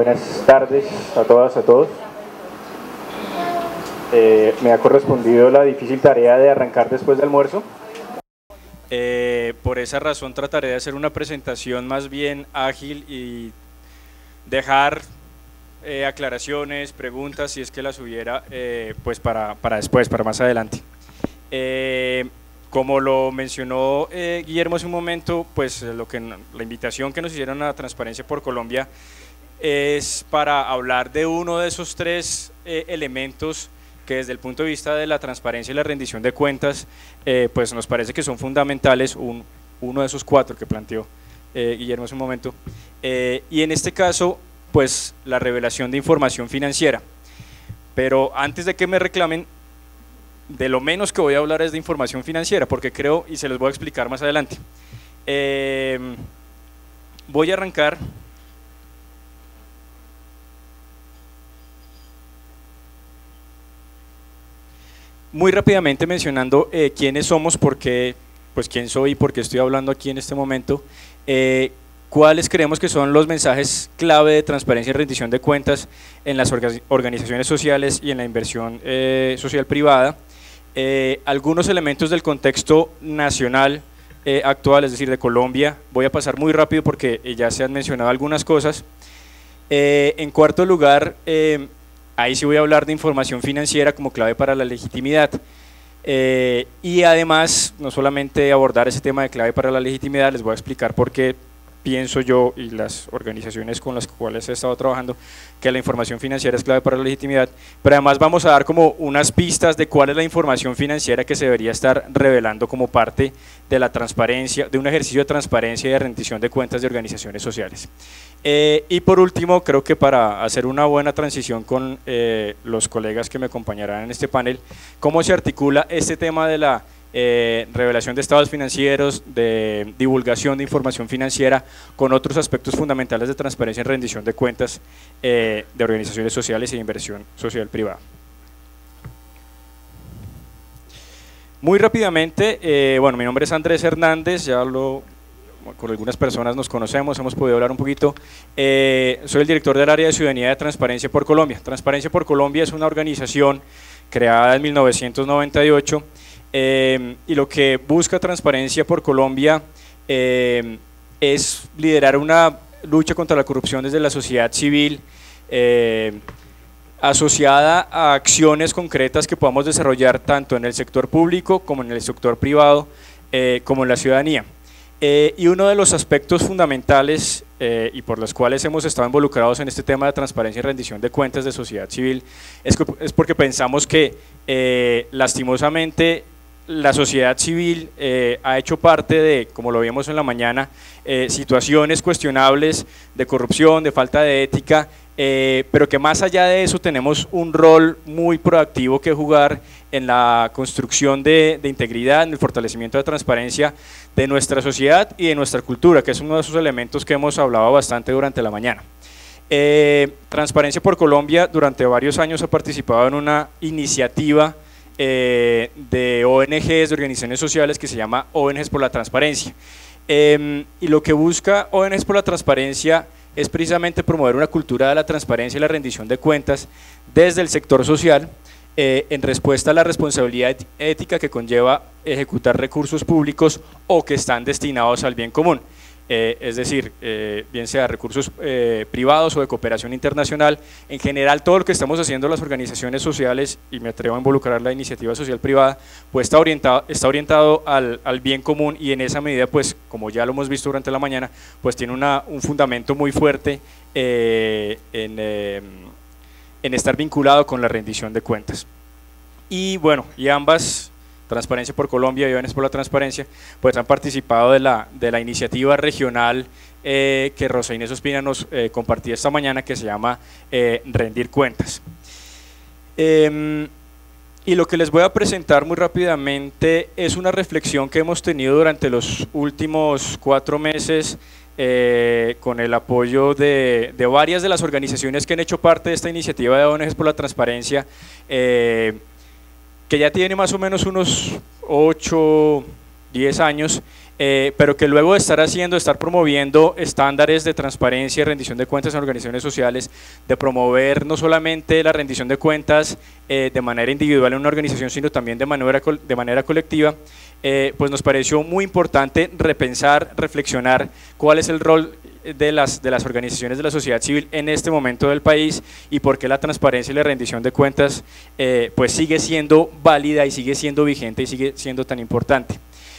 buenas tardes a todas, a todos. Me ha correspondido la difícil tarea de arrancar después del almuerzo. Por esa razón trataré de hacer una presentación más bien ágil y dejar aclaraciones, preguntas, si es que las hubiera, pues para después, para más adelante. Como lo mencionó Guillermo hace un momento, pues la invitación que nos hicieron a Transparencia por Colombia es para hablar de uno de esos tres elementos que desde el punto de vista de la transparencia y la rendición de cuentas, pues nos parece que son fundamentales, uno de esos cuatro que planteó Guillermo hace un momento, y en este caso, pues la revelación de información financiera. Pero antes de que me reclamen, de lo menos que voy a hablar es de información financiera, porque creo, y se los voy a explicar más adelante. Voy a arrancar muy rápidamente mencionando quiénes somos, pues quién soy y por qué estoy hablando aquí en este momento, cuáles creemos que son los mensajes clave de transparencia y rendición de cuentas en las organizaciones sociales y en la inversión social privada, algunos elementos del contexto nacional actual, es decir, de Colombia. Voy a pasar muy rápido porque ya se han mencionado algunas cosas. En cuarto lugar, ahí sí voy a hablar de información financiera como clave para la legitimidad. Y además, no solamente abordar ese tema de clave para la legitimidad, les voy a explicar por qué pienso yo y las organizaciones con las cuales he estado trabajando que la información financiera es clave para la legitimidad, pero además vamos a dar como unas pistas de cuál es la información financiera que se debería estar revelando como parte de la transparencia, de un ejercicio de transparencia y de rendición de cuentas de organizaciones sociales. Y por último, creo que para hacer una buena transición con los colegas que me acompañarán en este panel, cómo se articula este tema de la revelación de estados financieros, de divulgación de información financiera con otros aspectos fundamentales de transparencia y rendición de cuentas de organizaciones sociales y de inversión social privada. Muy rápidamente, bueno, mi nombre es Andrés Hernández, con algunas personas nos conocemos, hemos podido hablar un poquito. Soy el director del área de ciudadanía de Transparencia por Colombia. Transparencia por Colombia es una organización creada en 1998 y lo que busca Transparencia por Colombia es liderar una lucha contra la corrupción desde la sociedad civil, asociada a acciones concretas que podamos desarrollar tanto en el sector público como en el sector privado, como en la ciudadanía. Y uno de los aspectos fundamentales y por los cuales hemos estado involucrados en este tema de transparencia y rendición de cuentas de sociedad civil es porque pensamos que lastimosamente la sociedad civil ha hecho parte de, como lo vimos en la mañana, situaciones cuestionables de corrupción, de falta de ética, pero que más allá de eso tenemos un rol muy proactivo que jugar en la construcción de integridad, en el fortalecimiento de transparencia de nuestra sociedad y de nuestra cultura, que es uno de esos elementos que hemos hablado bastante durante la mañana. Transparencia por Colombia durante varios años ha participado en una iniciativa de ONGs, de organizaciones sociales, que se llama ONGs por la Transparencia, y lo que busca ONGs por la Transparencia es precisamente promover una cultura de la transparencia y la rendición de cuentas desde el sector social, en respuesta a la responsabilidad ética que conlleva ejecutar recursos públicos o que están destinados al bien común. Es decir, bien sea recursos privados o de cooperación internacional, en general todo lo que estamos haciendo las organizaciones sociales, y me atrevo a involucrar la iniciativa social privada, pues está orientado al bien común, y en esa medida, pues como ya lo hemos visto durante la mañana, pues tiene un fundamento muy fuerte en estar vinculado con la rendición de cuentas. Y bueno, y ambas, Transparencia por Colombia y ONGs por la Transparencia, pues han participado de la iniciativa regional que Rosa Inés Ospina nos compartía esta mañana, que se llama Rendir Cuentas. Y lo que les voy a presentar muy rápidamente es una reflexión que hemos tenido durante los últimos 4 meses con el apoyo de varias de las organizaciones que han hecho parte de esta iniciativa de ONGs por la Transparencia, que ya tiene más o menos unos 8, 10 años, pero que luego de estar promoviendo estándares de transparencia y rendición de cuentas en organizaciones sociales, de promover no solamente la rendición de cuentas de manera individual en una organización, sino también de manera colectiva, pues nos pareció muy importante repensar, reflexionar cuál es el rol de las organizaciones de la sociedad civil en este momento del país y por qué la transparencia y la rendición de cuentas pues sigue siendo válida y sigue siendo vigente y sigue siendo tan importante.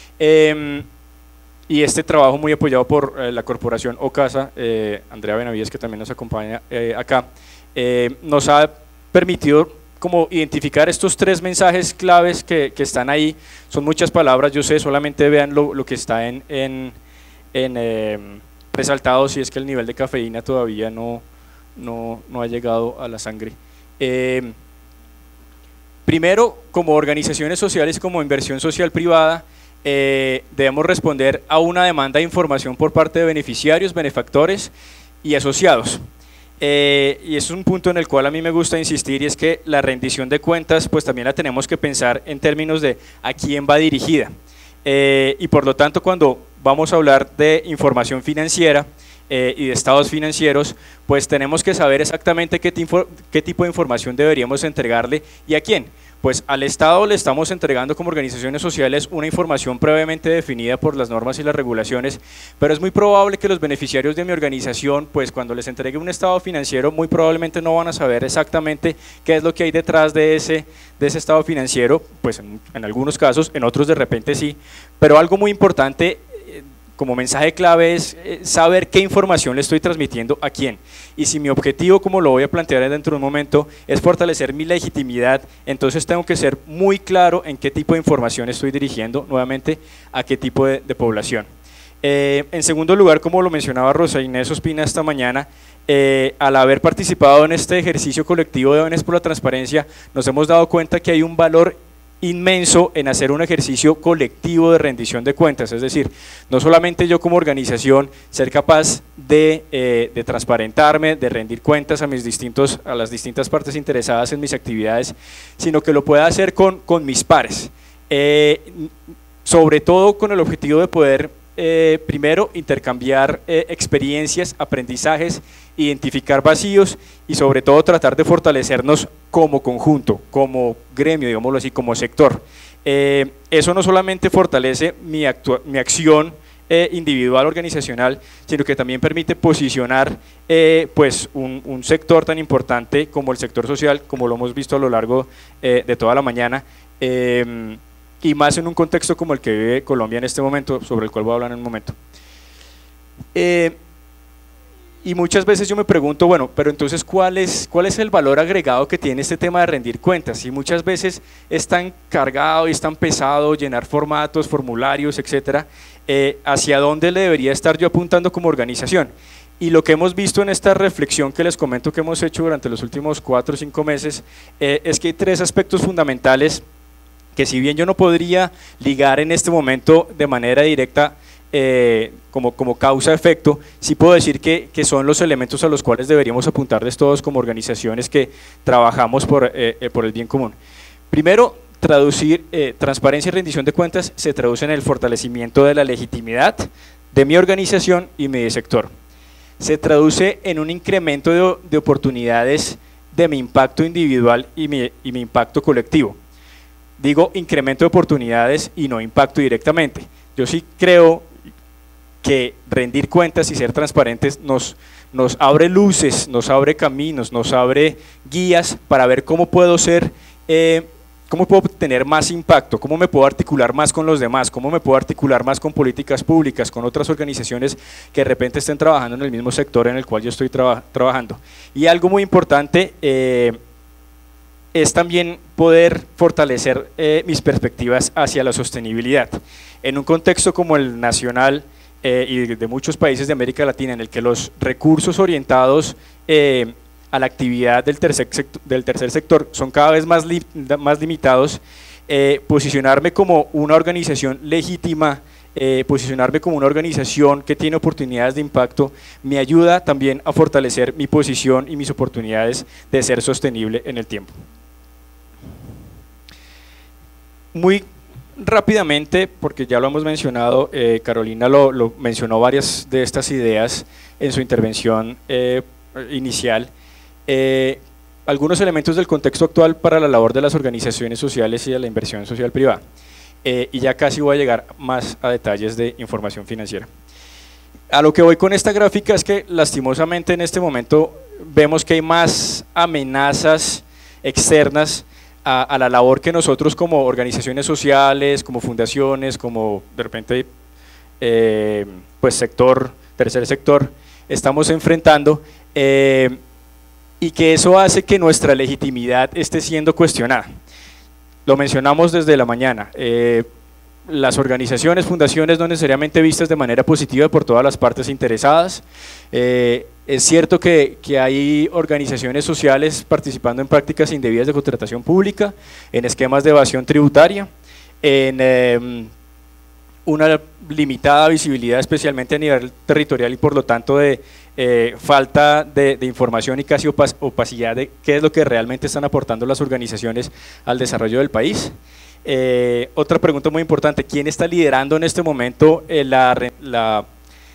Y este trabajo muy apoyado por la corporación OCASA, Andrea Benavides, que también nos acompaña acá, nos ha permitido como identificar estos 3 mensajes claves que están ahí. Son muchas palabras, yo sé, solamente vean lo que está en resaltado, si es que el nivel de cafeína todavía no ha llegado a la sangre. Primero, como organizaciones sociales, como inversión social privada, debemos responder a una demanda de información por parte de beneficiarios, benefactores y asociados. Y es un punto en el cual a mí me gusta insistir, y es que la rendición de cuentas pues también la tenemos que pensar en términos de a quién va dirigida. Y por lo tanto, cuando vamos a hablar de información financiera y de estados financieros, pues tenemos que saber exactamente qué tipo de información deberíamos entregarle y a quién. Pues al Estado le estamos entregando como organizaciones sociales una información previamente definida por las normas y las regulaciones, pero es muy probable que los beneficiarios de mi organización, pues cuando les entregue un estado financiero, muy probablemente no van a saber exactamente qué es lo que hay detrás de ese estado financiero, pues en algunos casos, en otros de repente sí, pero algo muy importante como mensaje clave es saber qué información le estoy transmitiendo a quién. Y si mi objetivo, como lo voy a plantear dentro de un momento, es fortalecer mi legitimidad, entonces tengo que ser muy claro en qué tipo de información estoy dirigiendo, nuevamente, a qué tipo de población. En segundo lugar, como lo mencionaba Rosa Inés Ospina esta mañana, al haber participado en este ejercicio colectivo de Jóvenes por la Transparencia, nos hemos dado cuenta que hay un valor inmenso en hacer un ejercicio colectivo de rendición de cuentas, es decir, no solamente yo como organización ser capaz de transparentarme, de rendir cuentas a las distintas partes interesadas en mis actividades, sino que lo pueda hacer con mis pares, sobre todo con el objetivo de poder primero intercambiar experiencias, aprendizajes, identificar vacíos y sobre todo tratar de fortalecernos como conjunto, como gremio, digámoslo así, como sector. Eso no solamente fortalece mi acción individual organizacional, sino que también permite posicionar pues un sector tan importante como el sector social, como lo hemos visto a lo largo de toda la mañana, y más en un contexto como el que vive Colombia en este momento, sobre el cual voy a hablar en un momento. Y muchas veces yo me pregunto, bueno, pero entonces ¿cuál es el valor agregado que tiene este tema de rendir cuentas? Y muchas veces es tan cargado y es tan pesado llenar formatos, formularios, etcétera, ¿hacia dónde le debería estar yo apuntando como organización? Y lo que hemos visto en esta reflexión que les comento que hemos hecho durante los últimos 4 o 5 meses, es que hay 3 aspectos fundamentales que si bien yo no podría ligar en este momento de manera directa como causa-efecto, sí puedo decir que son los elementos a los cuales deberíamos apuntarles todos como organizaciones que trabajamos por el bien común. Primero, transparencia y rendición de cuentas se traduce en el fortalecimiento de la legitimidad de mi organización y mi sector. Se traduce en un incremento de oportunidades de mi impacto individual y mi impacto colectivo. Digo incremento de oportunidades y no impacto directamente. Yo sí creo que rendir cuentas y ser transparentes nos abre luces, nos abre caminos, nos abre guías para ver cómo puedo cómo puedo tener más impacto, cómo me puedo articular más con los demás, cómo me puedo articular más con políticas públicas, con otras organizaciones que de repente estén trabajando en el mismo sector en el cual yo estoy trabajando. Y algo muy importante es también poder fortalecer mis perspectivas hacia la sostenibilidad. En un contexto como el nacional y de muchos países de América Latina, en el que los recursos orientados a la actividad del tercer sector son cada vez más limitados, posicionarme como una organización legítima, posicionarme como una organización que tiene oportunidades de impacto, me ayuda también a fortalecer mi posición y mis oportunidades de ser sostenible en el tiempo. Muy Rápidamente, porque ya lo hemos mencionado, Carolina lo mencionó varias de estas ideas en su intervención inicial, algunos elementos del contexto actual para la labor de las organizaciones sociales y de la inversión social privada. Y ya casi voy a llegar más a detalles de información financiera. A lo que voy con esta gráfica es que lastimosamente en este momento vemos que hay más amenazas externas a la labor que nosotros como organizaciones sociales, como fundaciones, como de repente pues tercer sector, estamos enfrentando, y que eso hace que nuestra legitimidad esté siendo cuestionada. Lo mencionamos desde la mañana, las organizaciones, fundaciones no necesariamente vistas de manera positiva por todas las partes interesadas. Es cierto que hay organizaciones sociales participando en prácticas indebidas de contratación pública, en esquemas de evasión tributaria, en una limitada visibilidad especialmente a nivel territorial y por lo tanto de falta de información y casi opacidad de qué es lo que realmente están aportando las organizaciones al desarrollo del país. Otra pregunta muy importante, ¿quién está liderando en este momento la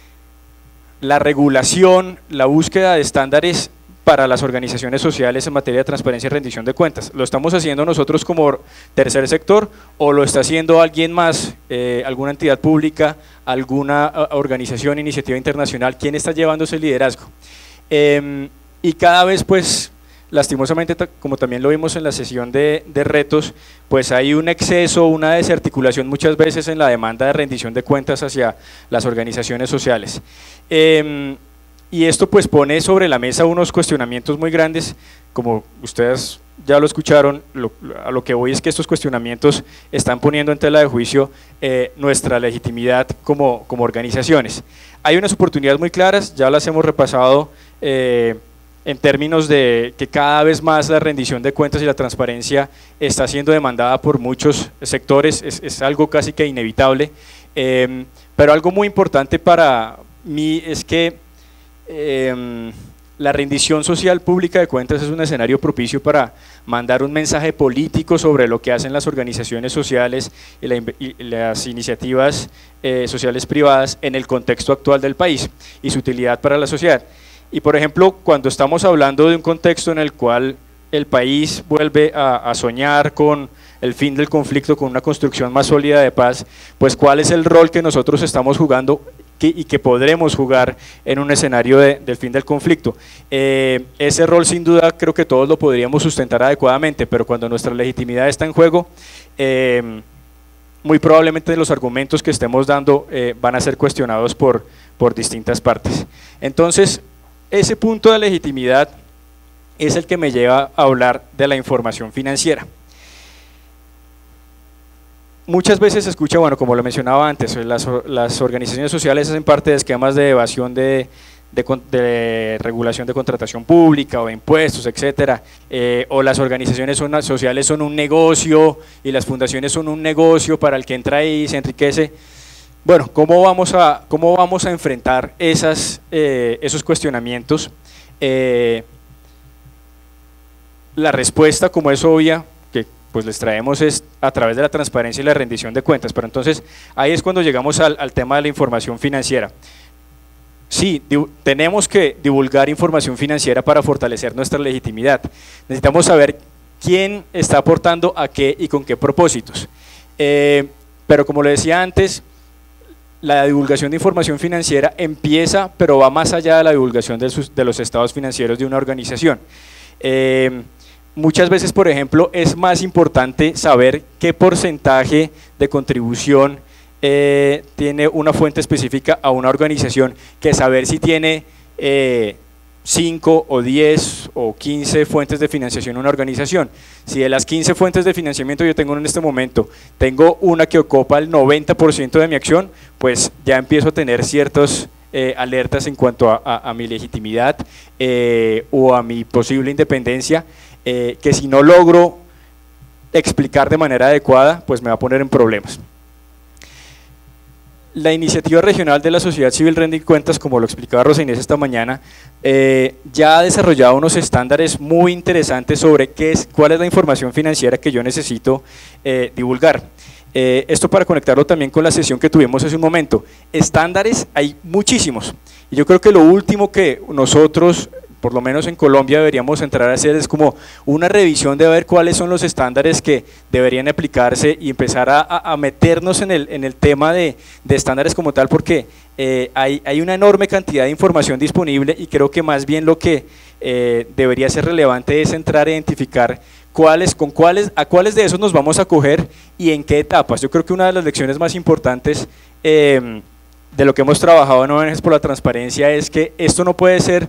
regulación, la búsqueda de estándares para las organizaciones sociales en materia de transparencia y rendición de cuentas? ¿Lo estamos haciendo nosotros como tercer sector o lo está haciendo alguien más, alguna entidad pública, alguna organización, iniciativa internacional? ¿Quién está llevando ese liderazgo? Y cada vez pues lastimosamente, como también lo vimos en la sesión de retos, pues hay un exceso, una desarticulación muchas veces en la demanda de rendición de cuentas hacia las organizaciones sociales. Y esto pues pone sobre la mesa unos cuestionamientos muy grandes, como ustedes ya lo escucharon, a lo que voy es que estos cuestionamientos están poniendo en tela de juicio nuestra legitimidad como organizaciones. Hay unas oportunidades muy claras, ya las hemos repasado, en términos de que cada vez más la rendición de cuentas y la transparencia está siendo demandada por muchos sectores, es algo casi que inevitable, pero algo muy importante para mí es que la rendición social pública de cuentas es un escenario propicio para mandar un mensaje político sobre lo que hacen las organizaciones sociales y las iniciativas sociales privadas en el contexto actual del país y su utilidad para la sociedad. Y por ejemplo, cuando estamos hablando de un contexto en el cual el país vuelve a soñar con el fin del conflicto, con una construcción más sólida de paz, pues cuál es el rol que nosotros estamos jugando y que podremos jugar en un escenario del fin del conflicto. Ese rol sin duda creo que todos lo podríamos sustentar adecuadamente, pero cuando nuestra legitimidad está en juego, muy probablemente los argumentos que estemos dando van a ser cuestionados por distintas partes. Entonces, ese punto de legitimidad es el que me lleva a hablar de la información financiera. Muchas veces se escucha, bueno, como lo mencionaba antes, las organizaciones sociales hacen parte de esquemas de evasión de regulación de contratación pública o de impuestos, etcétera, o las organizaciones sociales son un negocio y las fundaciones son un negocio para el que entra ahí y se enriquece. Bueno, ¿cómo vamos a enfrentar esos cuestionamientos? La respuesta, como es obvia, que pues les traemos es a través de la transparencia y la rendición de cuentas, pero entonces ahí es cuando llegamos al tema de la información financiera. Sí, tenemos que divulgar información financiera para fortalecer nuestra legitimidad. Necesitamos saber quién está aportando a qué y con qué propósitos. Pero como le decía antes, la divulgación de información financiera empieza, pero va más allá de la divulgación de los estados financieros de una organización. Muchas veces, por ejemplo, es más importante saber qué porcentaje de contribución tiene una fuente específica a una organización que saber si tiene 5 o 10 o 15 fuentes de financiación en una organización. Si de las 15 fuentes de financiamiento yo tengo en este momento, tengo una que ocupa el 90% de mi acción, pues ya empiezo a tener ciertas alertas en cuanto a mi legitimidad o a mi posible independencia, que si no logro explicar de manera adecuada, pues me va a poner en problemas. La iniciativa regional de la sociedad civil Rendir Cuentas, como lo explicaba Rosa Inés esta mañana, ya ha desarrollado unos estándares muy interesantes sobre cuál es la información financiera que yo necesito divulgar. Esto para conectarlo también con la sesión que tuvimos hace un momento. Estándares hay muchísimos, y yo creo que lo último que nosotros, por lo menos en Colombia, deberíamos entrar a hacer es como una revisión de ver cuáles son los estándares que deberían aplicarse y empezar a meternos en el tema de estándares como tal, porque hay una enorme cantidad de información disponible, y creo que más bien lo que debería ser relevante es entrar a identificar a cuáles de esos nos vamos a acoger y en qué etapas. Yo creo que una de las lecciones más importantes de lo que hemos trabajado en ONGs por la Transparencia es que esto no puede ser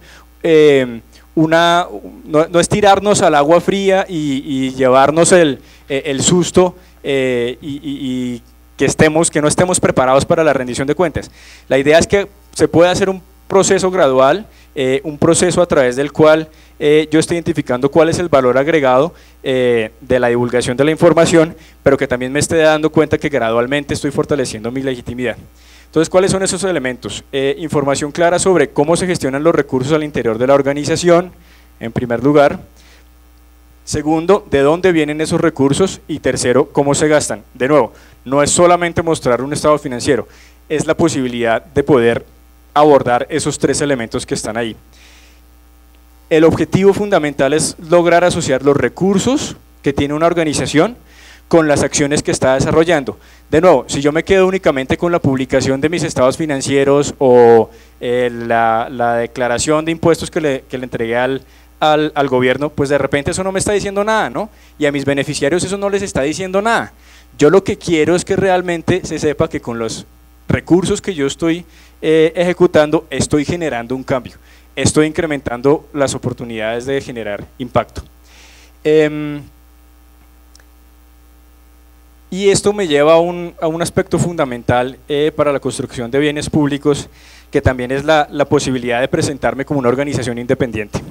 no es tirarnos al agua fría y llevarnos el susto y que no estemos preparados para la rendición de cuentas. La idea es que se puede hacer un proceso gradual, un proceso a través del cual yo estoy identificando cuál es el valor agregado de la divulgación de la información, pero que también me esté dando cuenta que gradualmente estoy fortaleciendo mi legitimidad. Entonces, ¿cuáles son esos elementos? Información clara sobre cómo se gestionan los recursos al interior de la organización, en primer lugar. Segundo, de dónde vienen esos recursos, y tercero, cómo se gastan. De nuevo, no es solamente mostrar un estado financiero, es la posibilidad de poder abordar esos tres elementos que están ahí. El objetivo fundamental es lograr asociar los recursos que tiene una organización con las acciones que está desarrollando. De nuevo, si yo me quedo únicamente con la publicación de mis estados financieros o la declaración de impuestos que le entregué al gobierno, pues de repente eso no me está diciendo nada, ¿no? Y a mis beneficiarios eso no les está diciendo nada. Yo lo que quiero es que realmente se sepa que con los recursos que yo estoy ejecutando, estoy generando un cambio, estoy incrementando las oportunidades de generar impacto. Y esto me lleva a un aspecto fundamental para la construcción de bienes públicos, que también es la posibilidad de presentarme como una organización independiente.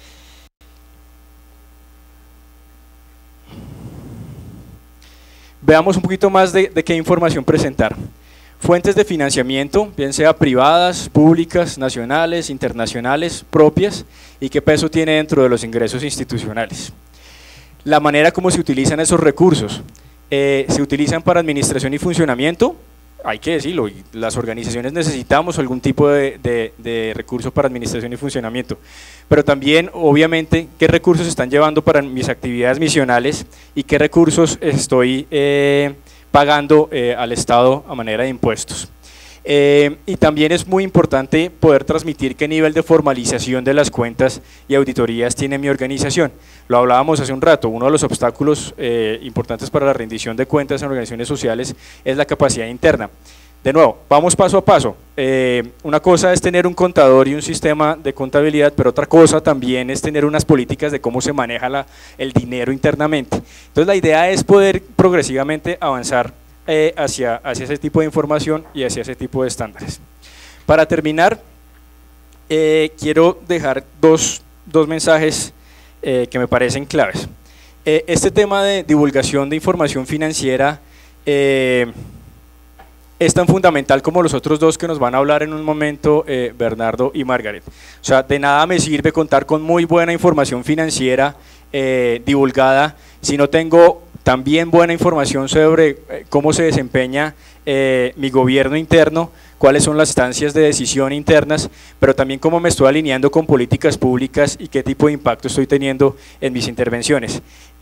Veamos un poquito más de qué información presentar. Fuentes de financiamiento, bien sea privadas, públicas, nacionales, internacionales, propias, y qué peso tiene dentro de los ingresos institucionales. La manera como se utilizan esos recursos. Se utilizan para administración y funcionamiento, hay que decirlo, y las organizaciones necesitamos algún tipo de recurso para administración y funcionamiento, pero también obviamente qué recursos están llevando para mis actividades misionales y qué recursos estoy pagando al Estado a manera de impuestos. Y también es muy importante poder transmitir qué nivel de formalización de las cuentas y auditorías tiene mi organización. Lo hablábamos hace un rato, uno de los obstáculos importantes para la rendición de cuentas en organizaciones sociales es la capacidad interna. De nuevo, vamos paso a paso. Una cosa es tener un contador y un sistema de contabilidad, pero otra cosa también es tener unas políticas de cómo se maneja el dinero internamente. Entonces la idea es poder progresivamente avanzar hacia ese tipo de información y hacia ese tipo de estándares. Para terminar, quiero dejar dos mensajes que me parecen claves. Este tema de divulgación de información financiera es tan fundamental como los otros dos que nos van a hablar en un momento, Bernardo y Margaret. O sea, de nada me sirve contar con muy buena información financiera divulgada si no tengo también buena información sobre cómo se desempeña mi gobierno interno, cuáles son las instancias de decisión internas, pero también cómo me estoy alineando con políticas públicas y qué tipo de impacto estoy teniendo en mis intervenciones.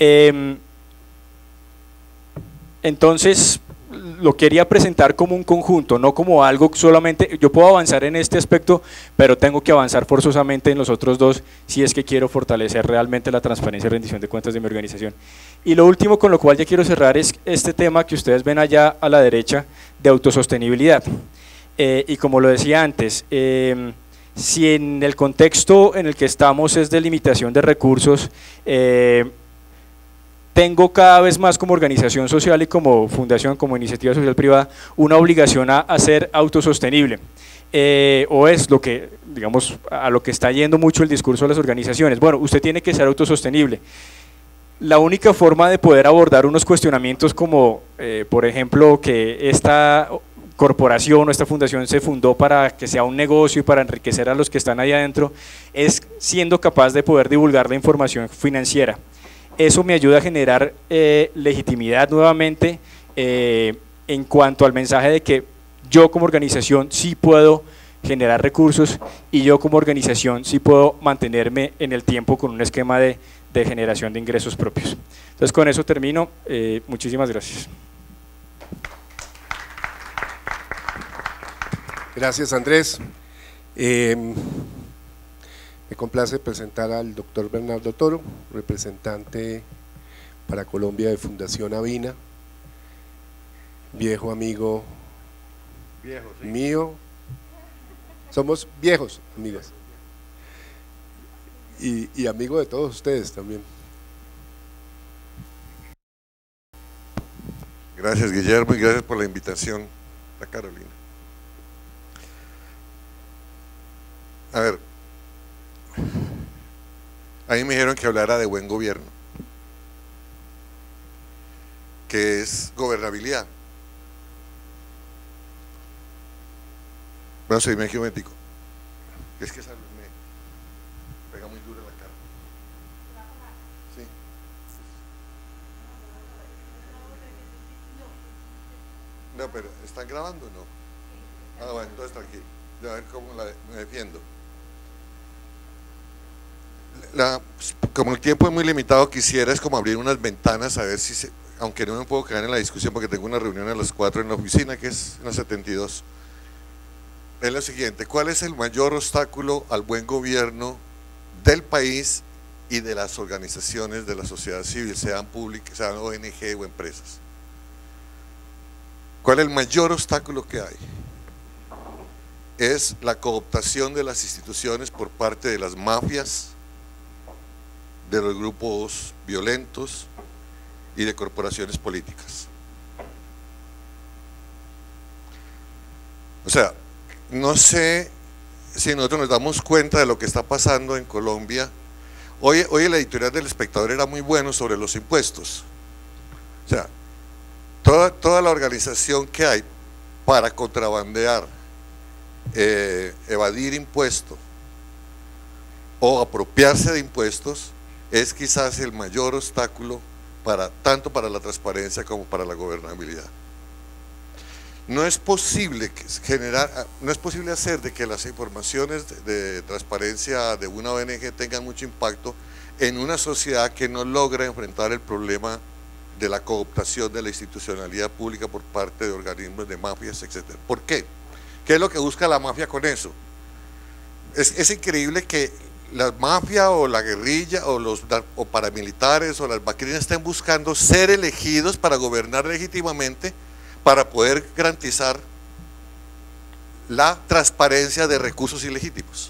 Entonces, lo quería presentar como un conjunto, no como algo solamente, yo puedo avanzar en este aspecto, pero tengo que avanzar forzosamente en los otros dos si es que quiero fortalecer realmente la transparencia y rendición de cuentas de mi organización. Y lo último con lo cual ya quiero cerrar es este tema que ustedes ven allá a la derecha de autosostenibilidad. Y como lo decía antes, si en el contexto en el que estamos es de limitación de recursos, tengo cada vez más como organización social y como fundación, como iniciativa social privada, una obligación a ser autosostenible. O es lo que, digamos, a lo que está yendo mucho el discurso de las organizaciones. Bueno, usted tiene que ser autosostenible. La única forma de poder abordar unos cuestionamientos como, por ejemplo, que esta corporación o esta fundación se fundó para que sea un negocio y para enriquecer a los que están ahí adentro, es siendo capaz de poder divulgar la información financiera. Eso me ayuda a generar legitimidad nuevamente, en cuanto al mensaje de que yo como organización sí puedo generar recursos y yo como organización sí puedo mantenerme en el tiempo con un esquema de generación de ingresos propios. Entonces con eso termino, muchísimas gracias. Gracias, Andrés. Me complace presentar al doctor Bernardo Toro, representante para Colombia de Fundación Avina, viejo amigo mío, somos viejos amigos y amigo de todos ustedes también. Gracias, Guillermo, y gracias por la invitación a Carolina. A ver, a mí me dijeron que hablara de buen gobierno, que es gobernabilidad. Bueno, soy geométrico. Es que esa me pega muy dura la cara. Sí. No, pero ¿están grabando o no? Ah, bueno, entonces tranquilo. A ver cómo me defiendo. Como el tiempo es muy limitado, quisiera es como abrir unas ventanas a ver si aunque no me puedo quedar en la discusión porque tengo una reunión a las 4 en la oficina, que es en la 72. Es lo siguiente: ¿cuál es el mayor obstáculo al buen gobierno del país y de las organizaciones de la sociedad civil, sean públicas, sean ONG o empresas? ¿Cuál es el mayor obstáculo que hay? Es la cooptación de las instituciones por parte de las mafias, de los grupos violentos y de corporaciones políticas. O sea, no sé si nosotros nos damos cuenta de lo que está pasando en Colombia. Hoy el editorial del Espectador era muy bueno sobre los impuestos. O sea, toda la organización que hay para contrabandear, evadir impuestos o apropiarse de impuestos es quizás el mayor obstáculo tanto para la transparencia como para la gobernabilidad. No es posible hacer de que las informaciones de transparencia de una ONG tengan mucho impacto en una sociedad que no logra enfrentar el problema de la cooptación de la institucionalidad pública por parte de organismos de mafias, etc. ¿Por qué? ¿Qué es lo que busca la mafia con eso? Es increíble que la mafia o la guerrilla o paramilitares o las macrinas estén buscando ser elegidos para gobernar legítimamente, para poder garantizar la transparencia de recursos ilegítimos.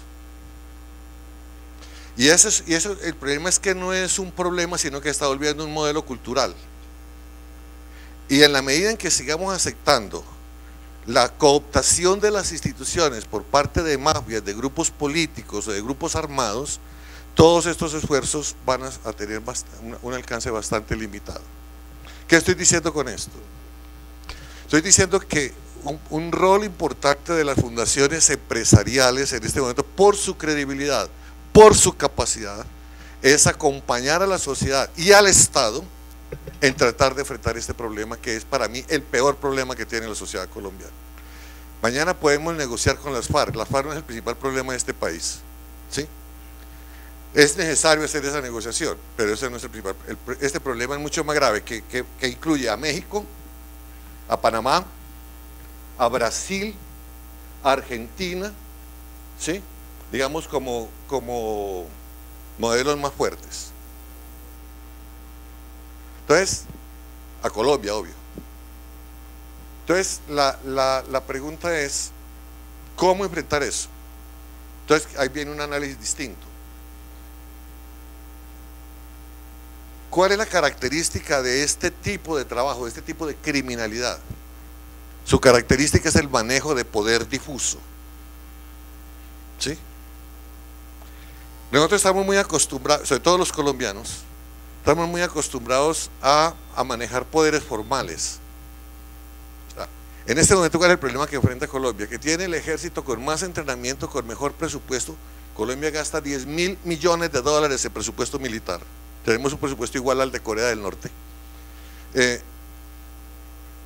Y eso, el problema es que no es un problema, sino que está volviendo un modelo cultural. Y en la medida en que sigamos aceptando la cooptación de las instituciones por parte de mafias, de grupos políticos o de grupos armados, todos estos esfuerzos van a tener un alcance bastante limitado. ¿Qué estoy diciendo con esto? Estoy diciendo que un rol importante de las fundaciones empresariales en este momento, por su credibilidad, por su capacidad, es acompañar a la sociedad y al Estado en tratar de enfrentar este problema, que es para mí el peor problema que tiene la sociedad colombiana. Mañana podemos negociar con las FARC. Las FARC no es el principal problema de este país, ¿sí? Es necesario hacer esa negociación, pero ese no es el principal. Este problema es mucho más grave, que incluye a México, a Panamá, a Brasil, a Argentina, ¿sí? Digamos como modelos más fuertes. Entonces, a Colombia, obvio. Entonces, la pregunta es, ¿cómo enfrentar eso? Entonces, ahí viene un análisis distinto. ¿Cuál es la característica de este tipo de trabajo, de este tipo de criminalidad? Su característica es el manejo de poder difuso, ¿sí? Nosotros estamos muy acostumbrados, sobre todo los colombianos, estamos muy acostumbrados a manejar poderes formales. O sea, en este momento, ¿cuál es el problema que enfrenta Colombia? Que tiene el ejército con más entrenamiento, con mejor presupuesto. Colombia gasta 10.000 millones de dólares en presupuesto militar. Tenemos un presupuesto igual al de Corea del Norte.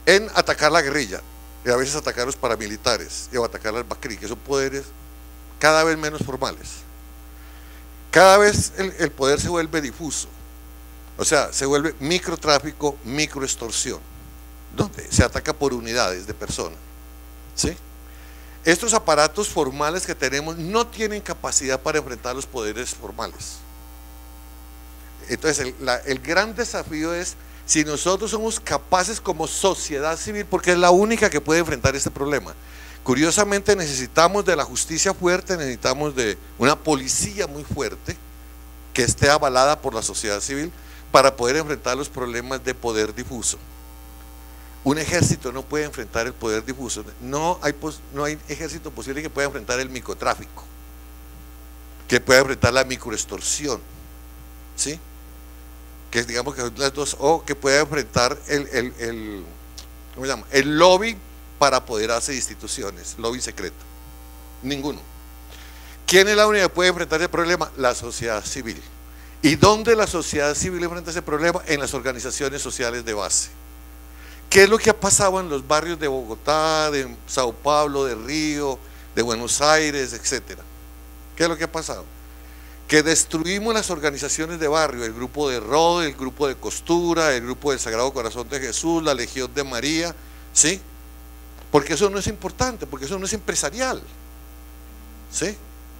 en atacar la guerrilla, y a veces atacar a los paramilitares, o atacar al BACRI, que son poderes cada vez menos formales. Cada vez el poder se vuelve difuso, o sea, se vuelve microtráfico, microextorsión, donde se ataca por unidades de personas, ¿sí? Estos aparatos formales que tenemos no tienen capacidad para enfrentar los poderes formales. Entonces el gran desafío es si nosotros somos capaces como sociedad civil, porque es la única que puede enfrentar este problema. Curiosamente necesitamos de la justicia fuerte, necesitamos de una policía muy fuerte que esté avalada por la sociedad civil para poder enfrentar los problemas de poder difuso. Un ejército no puede enfrentar el poder difuso, no hay ejército posible que pueda enfrentar el microtráfico, que pueda enfrentar la microextorsión, ¿sí? Que digamos que son las dos, o que pueda enfrentar ¿cómo se llama? El lobby para apoderarse de instituciones, lobby secreto. Ninguno. ¿Quién es la única que puede enfrentar ese problema? La sociedad civil. ¿Y dónde la sociedad civil enfrenta ese problema? En las organizaciones sociales de base. ¿Qué es lo que ha pasado en los barrios de Bogotá, de Sao Paulo, de Río, de Buenos Aires, etcétera? ¿Qué es lo que ha pasado? Que destruimos las organizaciones de barrio, el grupo de Rode, el grupo de Costura, el grupo del Sagrado Corazón de Jesús, la Legión de María, ¿sí? Porque eso no es importante, porque eso no es empresarial, ¿sí?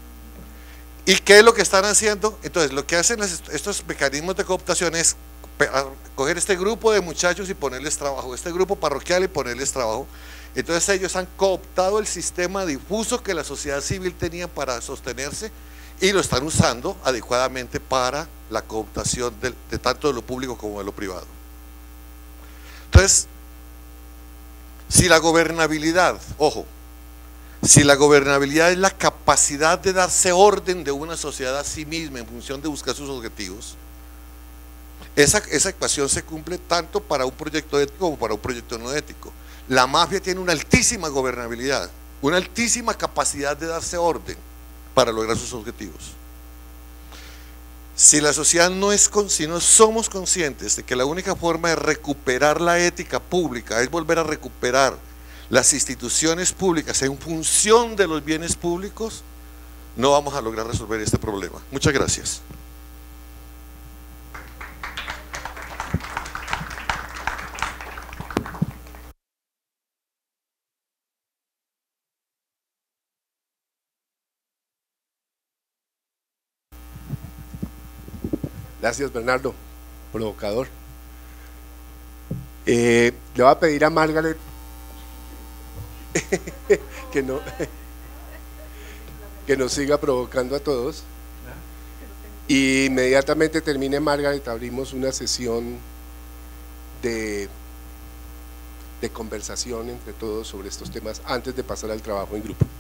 ¿Y qué es lo que están haciendo? Entonces, lo que hacen estos mecanismos de cooptación es coger este grupo de muchachos y ponerles trabajo, este grupo parroquial y ponerles trabajo. Entonces ellos han cooptado el sistema difuso que la sociedad civil tenía para sostenerse y lo están usando adecuadamente para la cooptación de tanto de lo público como de lo privado. Entonces, si la gobernabilidad, ojo, si la gobernabilidad es la capacidad de darse orden de una sociedad a sí misma en función de buscar sus objetivos, esa ecuación se cumple tanto para un proyecto ético como para un proyecto no ético. La mafia tiene una altísima gobernabilidad, una altísima capacidad de darse orden para lograr sus objetivos. Si la sociedad si no somos conscientes de que la única forma de recuperar la ética pública es volver a recuperar las instituciones públicas en función de los bienes públicos, no vamos a lograr resolver este problema. Muchas gracias. Gracias, Bernardo, provocador. Le voy a pedir a Margaret que nos siga provocando a todos. Y inmediatamente termine Margaret, abrimos una sesión de conversación entre todos sobre estos temas antes de pasar al trabajo en grupo.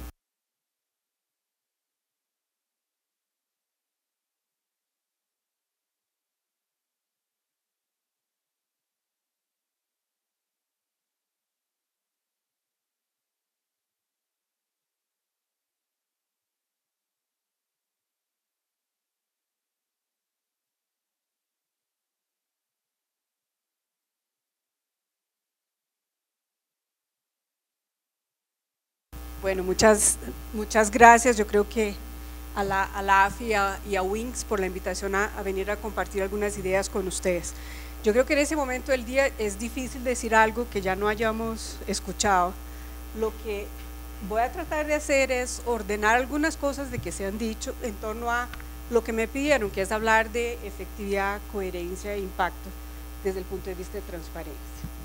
Bueno, muchas gracias. Yo creo que a la AFI y a Wings por la invitación a venir a compartir algunas ideas con ustedes. Yo creo que en ese momento del día es difícil decir algo que ya no hayamos escuchado. Lo que voy a tratar de hacer es ordenar algunas cosas de que se han dicho en torno a lo que me pidieron, que es hablar de efectividad, coherencia e impacto desde el punto de vista de transparencia.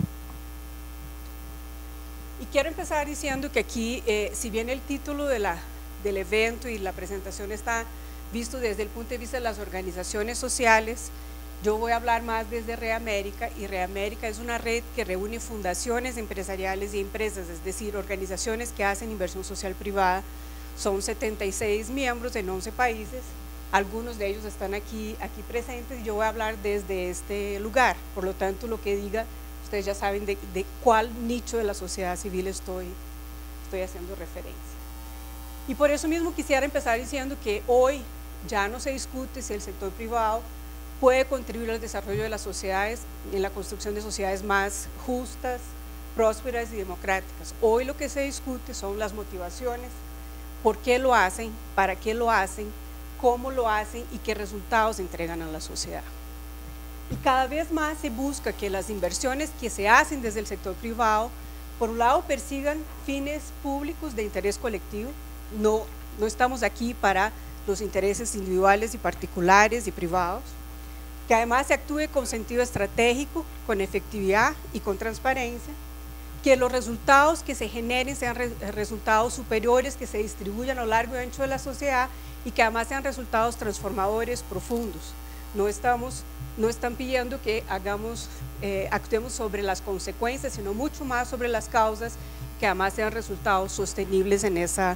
Y quiero empezar diciendo que aquí, si bien el título del evento y la presentación está visto desde el punto de vista de las organizaciones sociales, yo voy a hablar más desde Reamérica, y Reamérica es una red que reúne fundaciones empresariales y empresas, es decir, organizaciones que hacen inversión social privada. Son 76 miembros en 11 países, algunos de ellos están aquí presentes, y yo voy a hablar desde este lugar. Por lo tanto, lo que diga, ustedes ya saben de cuál nicho de la sociedad civil estoy haciendo referencia. Y por eso mismo quisiera empezar diciendo que hoy ya no se discute si el sector privado puede contribuir al desarrollo de las sociedades, en la construcción de sociedades más justas, prósperas y democráticas. Hoy lo que se discute son las motivaciones, por qué lo hacen, para qué lo hacen, cómo lo hacen y qué resultados entregan a la sociedad. Y cada vez más se busca que las inversiones que se hacen desde el sector privado, por un lado, persigan fines públicos de interés colectivo. No estamos aquí para los intereses individuales y particulares y privados, que además se actúe con sentido estratégico, con efectividad y con transparencia, que los resultados que se generen sean resultados superiores, que se distribuyan a lo largo y ancho de la sociedad y que además sean resultados transformadores profundos. No están pidiendo que actuemos sobre las consecuencias, sino mucho más sobre las causas, que además sean resultados sostenibles en ese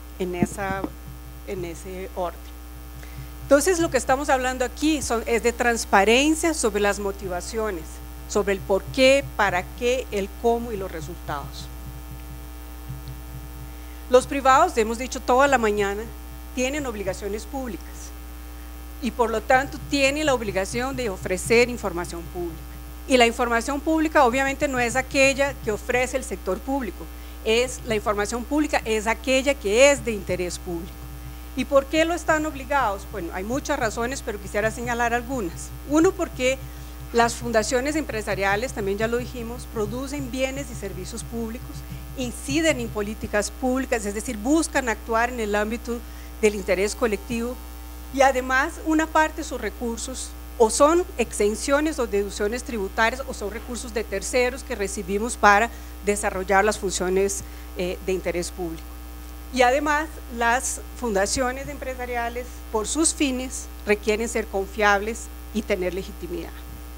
orden. Entonces lo que estamos hablando aquí es de transparencia sobre las motivaciones, sobre el por qué, para qué, el cómo y los resultados. Los privados, hemos dicho toda la mañana, tienen obligaciones públicas y por lo tanto tienen la obligación de ofrecer información pública. Y la información pública obviamente no es aquella que ofrece el sector público, la información pública es aquella que es de interés público. ¿Y por qué lo están obligados? Bueno, hay muchas razones, pero quisiera señalar algunas. Uno, porque las fundaciones empresariales, también ya lo dijimos, producen bienes y servicios públicos, inciden en políticas públicas, es decir, buscan actuar en el ámbito del interés colectivo y además una parte de sus recursos o son exenciones o deducciones tributarias o son recursos de terceros que recibimos para desarrollar las funciones de interés público. Y además las fundaciones empresariales por sus fines requieren ser confiables y tener legitimidad.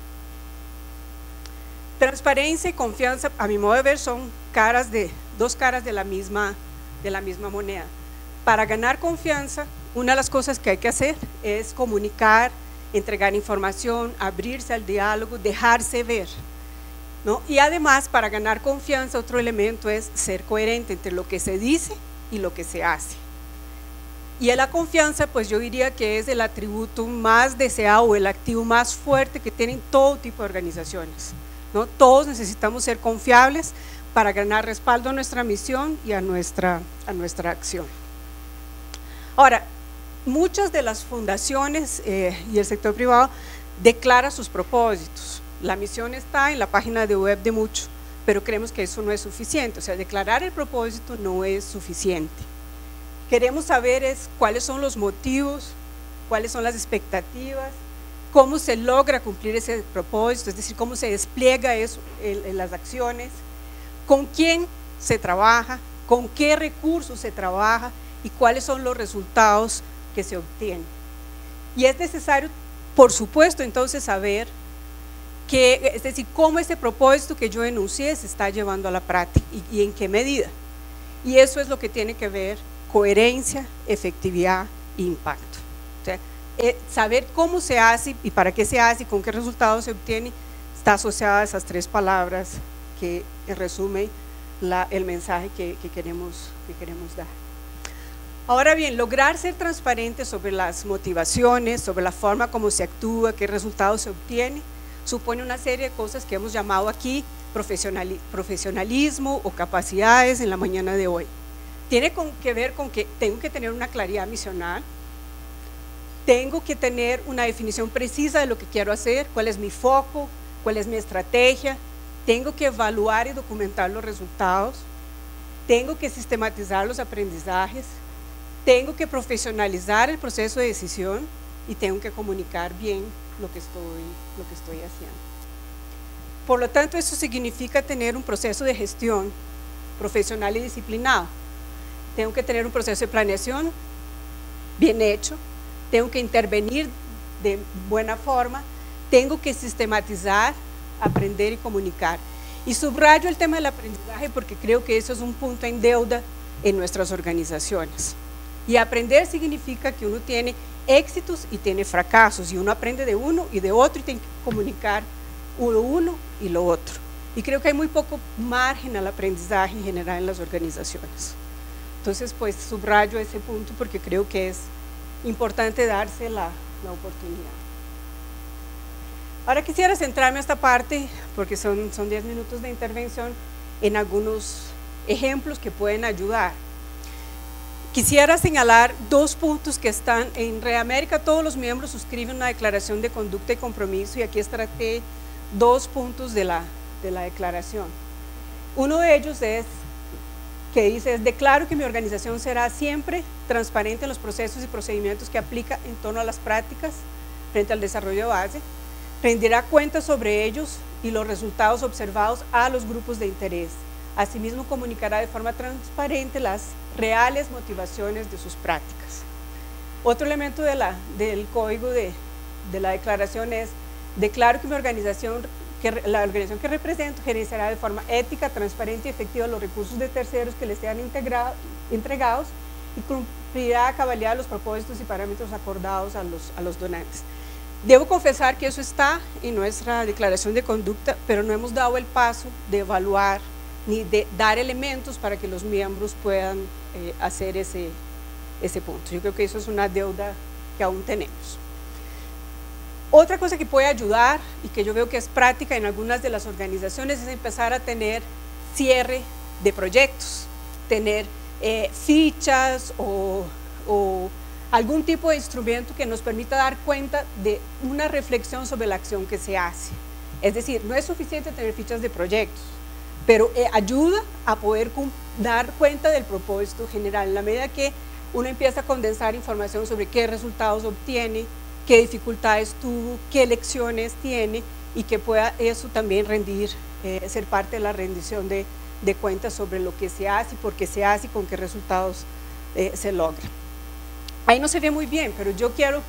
Transparencia y confianza, a mi modo de ver, son dos caras de la misma moneda. Para ganar confianza, una de las cosas que hay que hacer es comunicar, entregar información, abrirse al diálogo, dejarse ver, ¿no? Y además, para ganar confianza, otro elemento es ser coherente entre lo que se dice y lo que se hace. Y la confianza, pues yo diría que es el atributo más deseado o el activo más fuerte que tienen todo tipo de organizaciones, ¿no? Todos necesitamos ser confiables para ganar respaldo a nuestra misión y a nuestra acción. Ahora, muchas de las fundaciones y el sector privado declara sus propósitos. La misión está en la página web de muchos, pero creemos que eso no es suficiente, o sea, declarar el propósito no es suficiente. Queremos saber cuáles son los motivos, cuáles son las expectativas, cómo se logra cumplir ese propósito, es decir, cómo se despliega eso en las acciones, con quién se trabaja, con qué recursos se trabaja y cuáles son los resultados que se obtienen. Y es necesario, por supuesto, entonces saber es decir, cómo ese propósito que yo enuncié se está llevando a la práctica y en qué medida. Y eso es lo que tiene que ver coherencia, efectividad e impacto. O sea, saber cómo se hace y para qué se hace y con qué resultados se obtiene está asociada a esas tres palabras que resumen el mensaje que queremos dar. Ahora bien, lograr ser transparente sobre las motivaciones, sobre la forma como se actúa, qué resultados se obtiene, supone una serie de cosas que hemos llamado aquí profesionalismo o capacidades en la mañana de hoy. Tiene que ver con que tengo que tener una claridad misional, tengo que tener una definición precisa de lo que quiero hacer, cuál es mi foco, cuál es mi estrategia, tengo que evaluar y documentar los resultados, tengo que sistematizar los aprendizajes, tengo que profesionalizar el proceso de decisión y tengo que comunicar bien lo que estoy haciendo. Por lo tanto, eso significa tener un proceso de gestión profesional y disciplinado. Tengo que tener un proceso de planeación bien hecho, tengo que intervenir de buena forma, tengo que sistematizar, aprender y comunicar. Y subrayo el tema del aprendizaje porque creo que eso es un punto en deuda en nuestras organizaciones. Y aprender significa que uno tiene éxitos y tiene fracasos, y uno aprende de uno y de otro y tiene que comunicar uno y lo otro. Y creo que hay muy poco margen al aprendizaje en general en las organizaciones. Entonces, pues subrayo ese punto porque creo que es importante darse la oportunidad. Ahora quisiera centrarme en esta parte, porque son 10 minutos de intervención, en algunos ejemplos que pueden ayudar. Quisiera señalar 2 puntos que están en Red América. Todos los miembros suscriben una declaración de conducta y compromiso, y aquí traté 2 puntos de la declaración. Uno de ellos es que dice: declaro que mi organización será siempre transparente en los procesos y procedimientos que aplica en torno a las prácticas frente al desarrollo de base, rendirá cuentas sobre ellos y los resultados observados a los grupos de interés. Asimismo, comunicará de forma transparente las reales motivaciones de sus prácticas. Otro elemento del código de la declaración es: declaro que mi organización, la organización que represento, gerenciará de forma ética, transparente y efectiva los recursos de terceros que les sean entregados y cumplirá a cabalidad los propósitos y parámetros acordados a los donantes. Debo confesar que eso está en nuestra declaración de conducta, pero no hemos dado el paso de evaluar ni de dar elementos para que los miembros puedan hacer ese punto. Yo creo que eso es una deuda que aún tenemos. Otra cosa que puede ayudar y que yo veo que es práctica en algunas de las organizaciones es empezar a tener cierre de proyectos, tener fichas o algún tipo de instrumento que nos permita dar cuenta de una reflexión sobre la acción que se hace. Es decir, no es suficiente tener fichas de proyectos, pero ayuda a poder dar cuenta del propósito general, en la medida que uno empieza a condensar información sobre qué resultados obtiene, qué dificultades tuvo, qué lecciones tiene, y que pueda eso también ser parte de la rendición de cuentas sobre lo que se hace y por qué se hace y con qué resultados se logra. Ahí no se ve muy bien, pero yo quiero,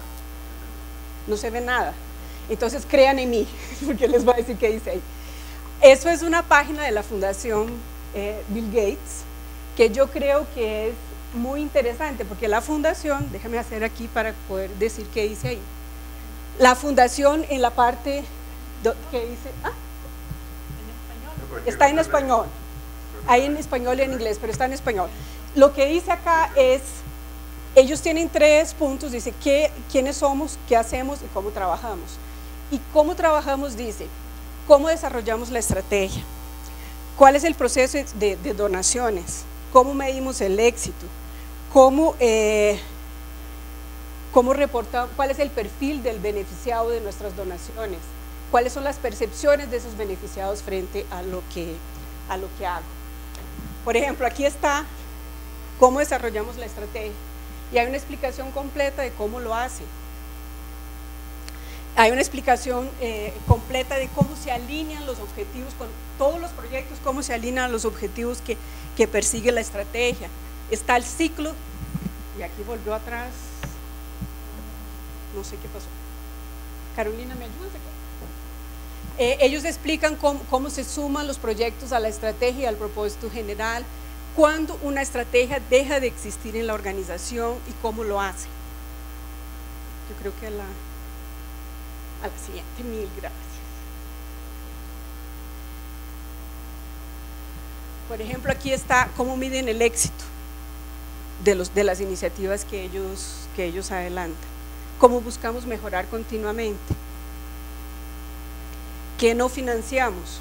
no se ve nada, entonces crean en mí, porque les voy a decir qué dice ahí. Eso es una página de la Fundación Bill Gates, que yo creo que es muy interesante, porque la fundación, déjame hacer aquí para poder decir qué dice ahí. La fundación en la parte que dice, está en español, hay en español y en inglés, pero está en español. Lo que dice acá es, ellos tienen 3 puntos, dice quiénes somos, qué hacemos y cómo trabajamos. Y cómo trabajamos dice, cómo desarrollamos la estrategia, cuál es el proceso de donaciones, cómo medimos el éxito, cómo reportamos, cuál es el perfil del beneficiado de nuestras donaciones, cuáles son las percepciones de esos beneficiados frente a lo que hago. Por ejemplo, aquí está cómo desarrollamos la estrategia y hay una explicación completa de cómo lo hace. Hay una explicación completa de cómo se alinean los objetivos con todos los proyectos, cómo se alinean los objetivos que persigue la estrategia. Está el ciclo, y aquí volvió atrás, no sé qué pasó. Carolina, ¿me ayudas aquí? Ellos explican cómo se suman los proyectos a la estrategia y al propósito general, cuándo una estrategia deja de existir en la organización y cómo lo hace. Yo creo que a la siguiente, mil gracias. Por ejemplo, aquí está cómo miden el éxito de las iniciativas que ellos adelantan, cómo buscamos mejorar continuamente, qué no financiamos.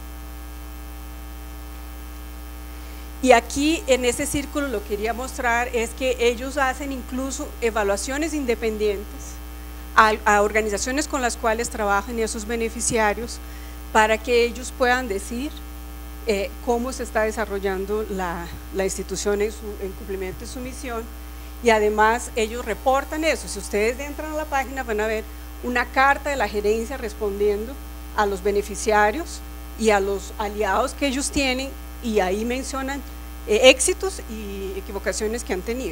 Y aquí en ese círculo lo que quería mostrar es que ellos hacen incluso evaluaciones independientes a organizaciones con las cuales trabajan y a sus beneficiarios para que ellos puedan decir cómo se está desarrollando la institución en cumplimiento de su misión, y además ellos reportan eso. Si ustedes entran a la página van a ver una carta de la gerencia respondiendo a los beneficiarios y a los aliados que ellos tienen, y ahí mencionan éxitos y equivocaciones que han tenido.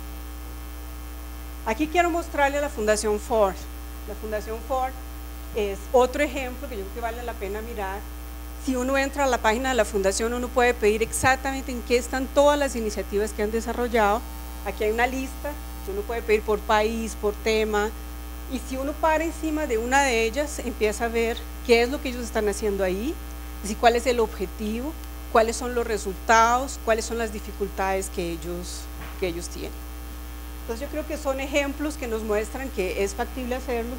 Aquí quiero mostrarle a la Fundación Ford. La Fundación Ford es otro ejemplo que yo creo que vale la pena mirar. Si uno entra a la página de la Fundación, uno puede pedir exactamente en qué están todas las iniciativas que han desarrollado. Aquí hay una lista, uno puede pedir por país, por tema, y si uno para encima de una de ellas, empieza a ver qué es lo que ellos están haciendo ahí, y cuál es el objetivo, cuáles son los resultados, cuáles son las dificultades que ellos tienen. Entonces yo creo que son ejemplos que nos muestran que es factible hacerlo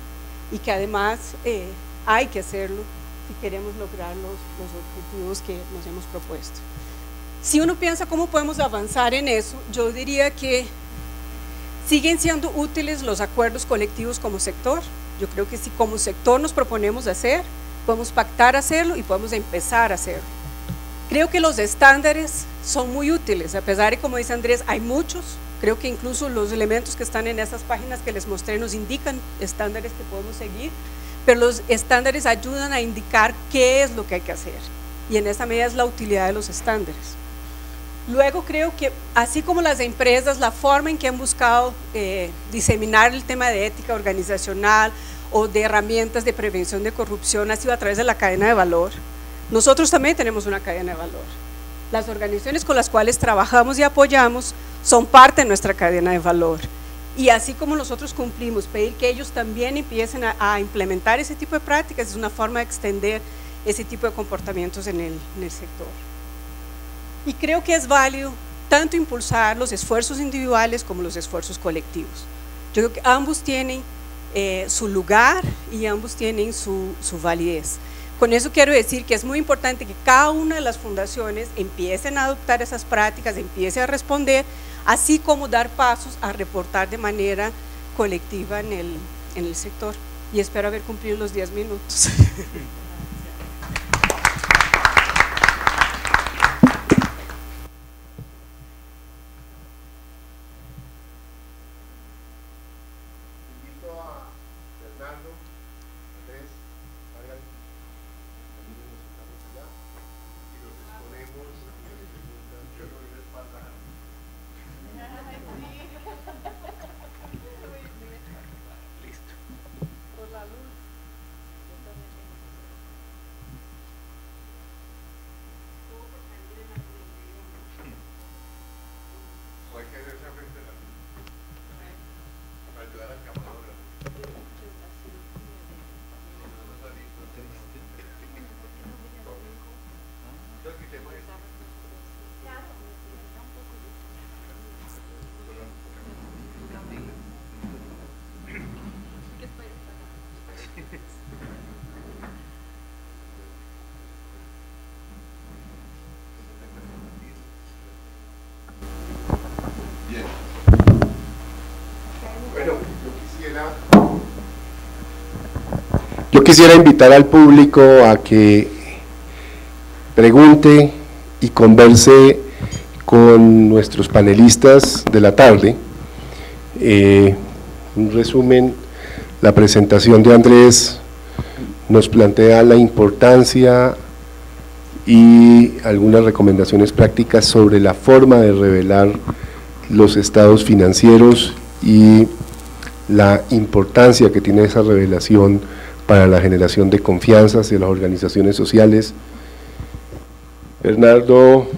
y que además hay que hacerlo si queremos lograr los objetivos que nos hemos propuesto. Si uno piensa cómo podemos avanzar en eso, yo diría que siguen siendo útiles los acuerdos colectivos como sector. Yo creo que si como sector nos proponemos hacer, podemos pactar hacerlo y podemos empezar a hacerlo. Creo que los estándares son muy útiles, a pesar de, como dice Andrés, hay muchos. Creo que incluso los elementos que están en estas páginas que les mostré nos indican estándares que podemos seguir, pero los estándares ayudan a indicar qué es lo que hay que hacer, y en esta medida es la utilidad de los estándares. Luego creo que, así como las empresas, la forma en que han buscado diseminar el tema de ética organizacional o de herramientas de prevención de corrupción ha sido a través de la cadena de valor. Nosotros también tenemos una cadena de valor. Las organizaciones con las cuales trabajamos y apoyamos son parte de nuestra cadena de valor. Y así como nosotros cumplimos, pedir que ellos también empiecen a implementar ese tipo de prácticas es una forma de extender ese tipo de comportamientos en el sector. Y creo que es válido tanto impulsar los esfuerzos individuales como los esfuerzos colectivos. Yo creo que ambos tienen su lugar y ambos tienen su validez. Con eso quiero decir que es muy importante que cada una de las fundaciones empiecen a adoptar esas prácticas, empiece a responder, así como dar pasos a reportar de manera colectiva en el sector. Y espero haber cumplido los 10 minutos. Yo quisiera invitar al público a que pregunte y converse con nuestros panelistas de la tarde. Un resumen, la presentación de Andrés nos plantea la importancia y algunas recomendaciones prácticas sobre la forma de revelar los estados financieros y la importancia que tiene esa revelación para la generación de confianza hacia las organizaciones sociales. Bernardo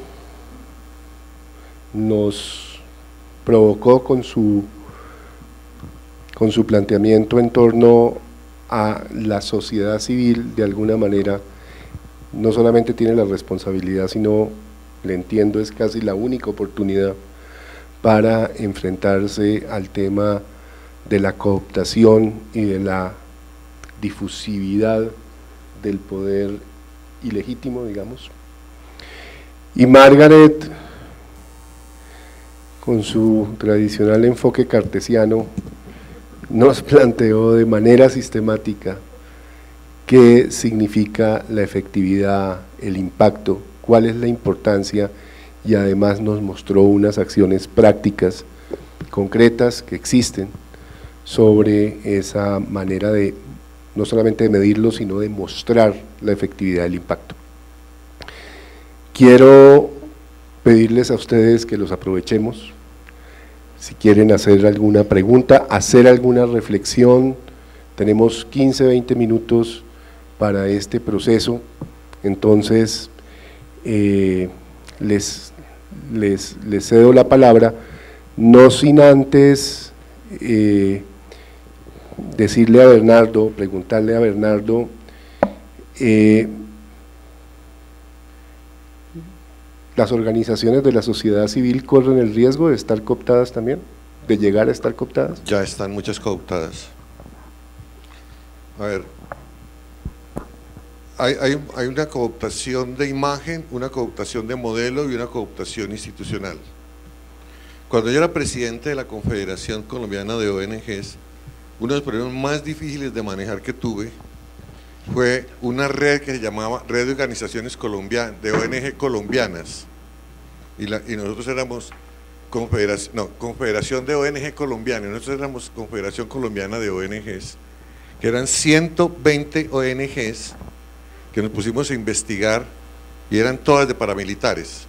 nos provocó con su planteamiento en torno a la sociedad civil. De alguna manera no solamente tiene la responsabilidad, sino, le entiendo, es casi la única oportunidad para enfrentarse al tema de la cooptación y de la difusividad del poder ilegítimo, digamos. Y Margaret, con su tradicional enfoque cartesiano, nos planteó de manera sistemática qué significa la efectividad, el impacto, cuál es la importancia, y además nos mostró unas acciones prácticas concretas que existen sobre esa manera de no solamente de medirlo, sino de mostrar la efectividad del impacto. Quiero pedirles a ustedes que los aprovechemos, si quieren hacer alguna pregunta, hacer alguna reflexión. Tenemos 15-20 minutos para este proceso, entonces les cedo la palabra, no sin antes decirle a Bernardo, preguntarle a Bernardo, ¿las organizaciones de la sociedad civil corren el riesgo de estar cooptadas también? ¿De llegar a estar cooptadas? Ya están muchas cooptadas. A ver, hay una cooptación de imagen, una cooptación de modelo y una cooptación institucional. Cuando yo era presidente de la Confederación Colombiana de ONGs, uno de los problemas más difíciles de manejar que tuve fue una red que se llamaba Red de Organizaciones de ONG Colombianas, y nosotros éramos Confederación de ONG Colombiana, y nosotros éramos Confederación Colombiana de ONGs, que eran 120 ONGs que nos pusimos a investigar y eran todas de paramilitares.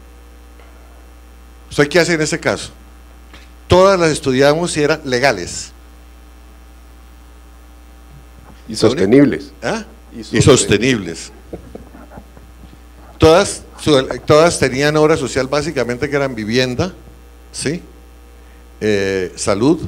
¿Usted qué hace en ese caso? Todas las estudiamos y eran legales. Y sostenibles. ¿Ah? Y sostenibles. Todas tenían obra social básicamente que eran vivienda, ¿sí? Salud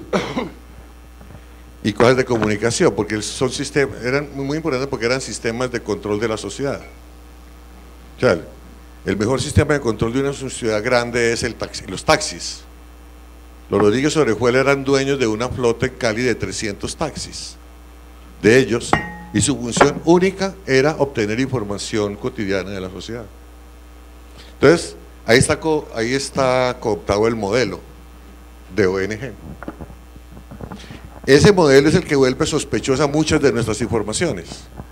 y cosas de comunicación, porque son sistemas, eran muy importantes porque eran sistemas de control de la sociedad. O sea, el mejor sistema de control de una ciudad grande es los taxis. Los Rodríguez Orejuela eran dueños de una flota en Cali de 300 taxis, de ellos, y su función única era obtener información cotidiana de la sociedad. Entonces, ahí está cooptado el modelo de ONG. Ese modelo es el que vuelve sospechosa muchas de nuestras informaciones.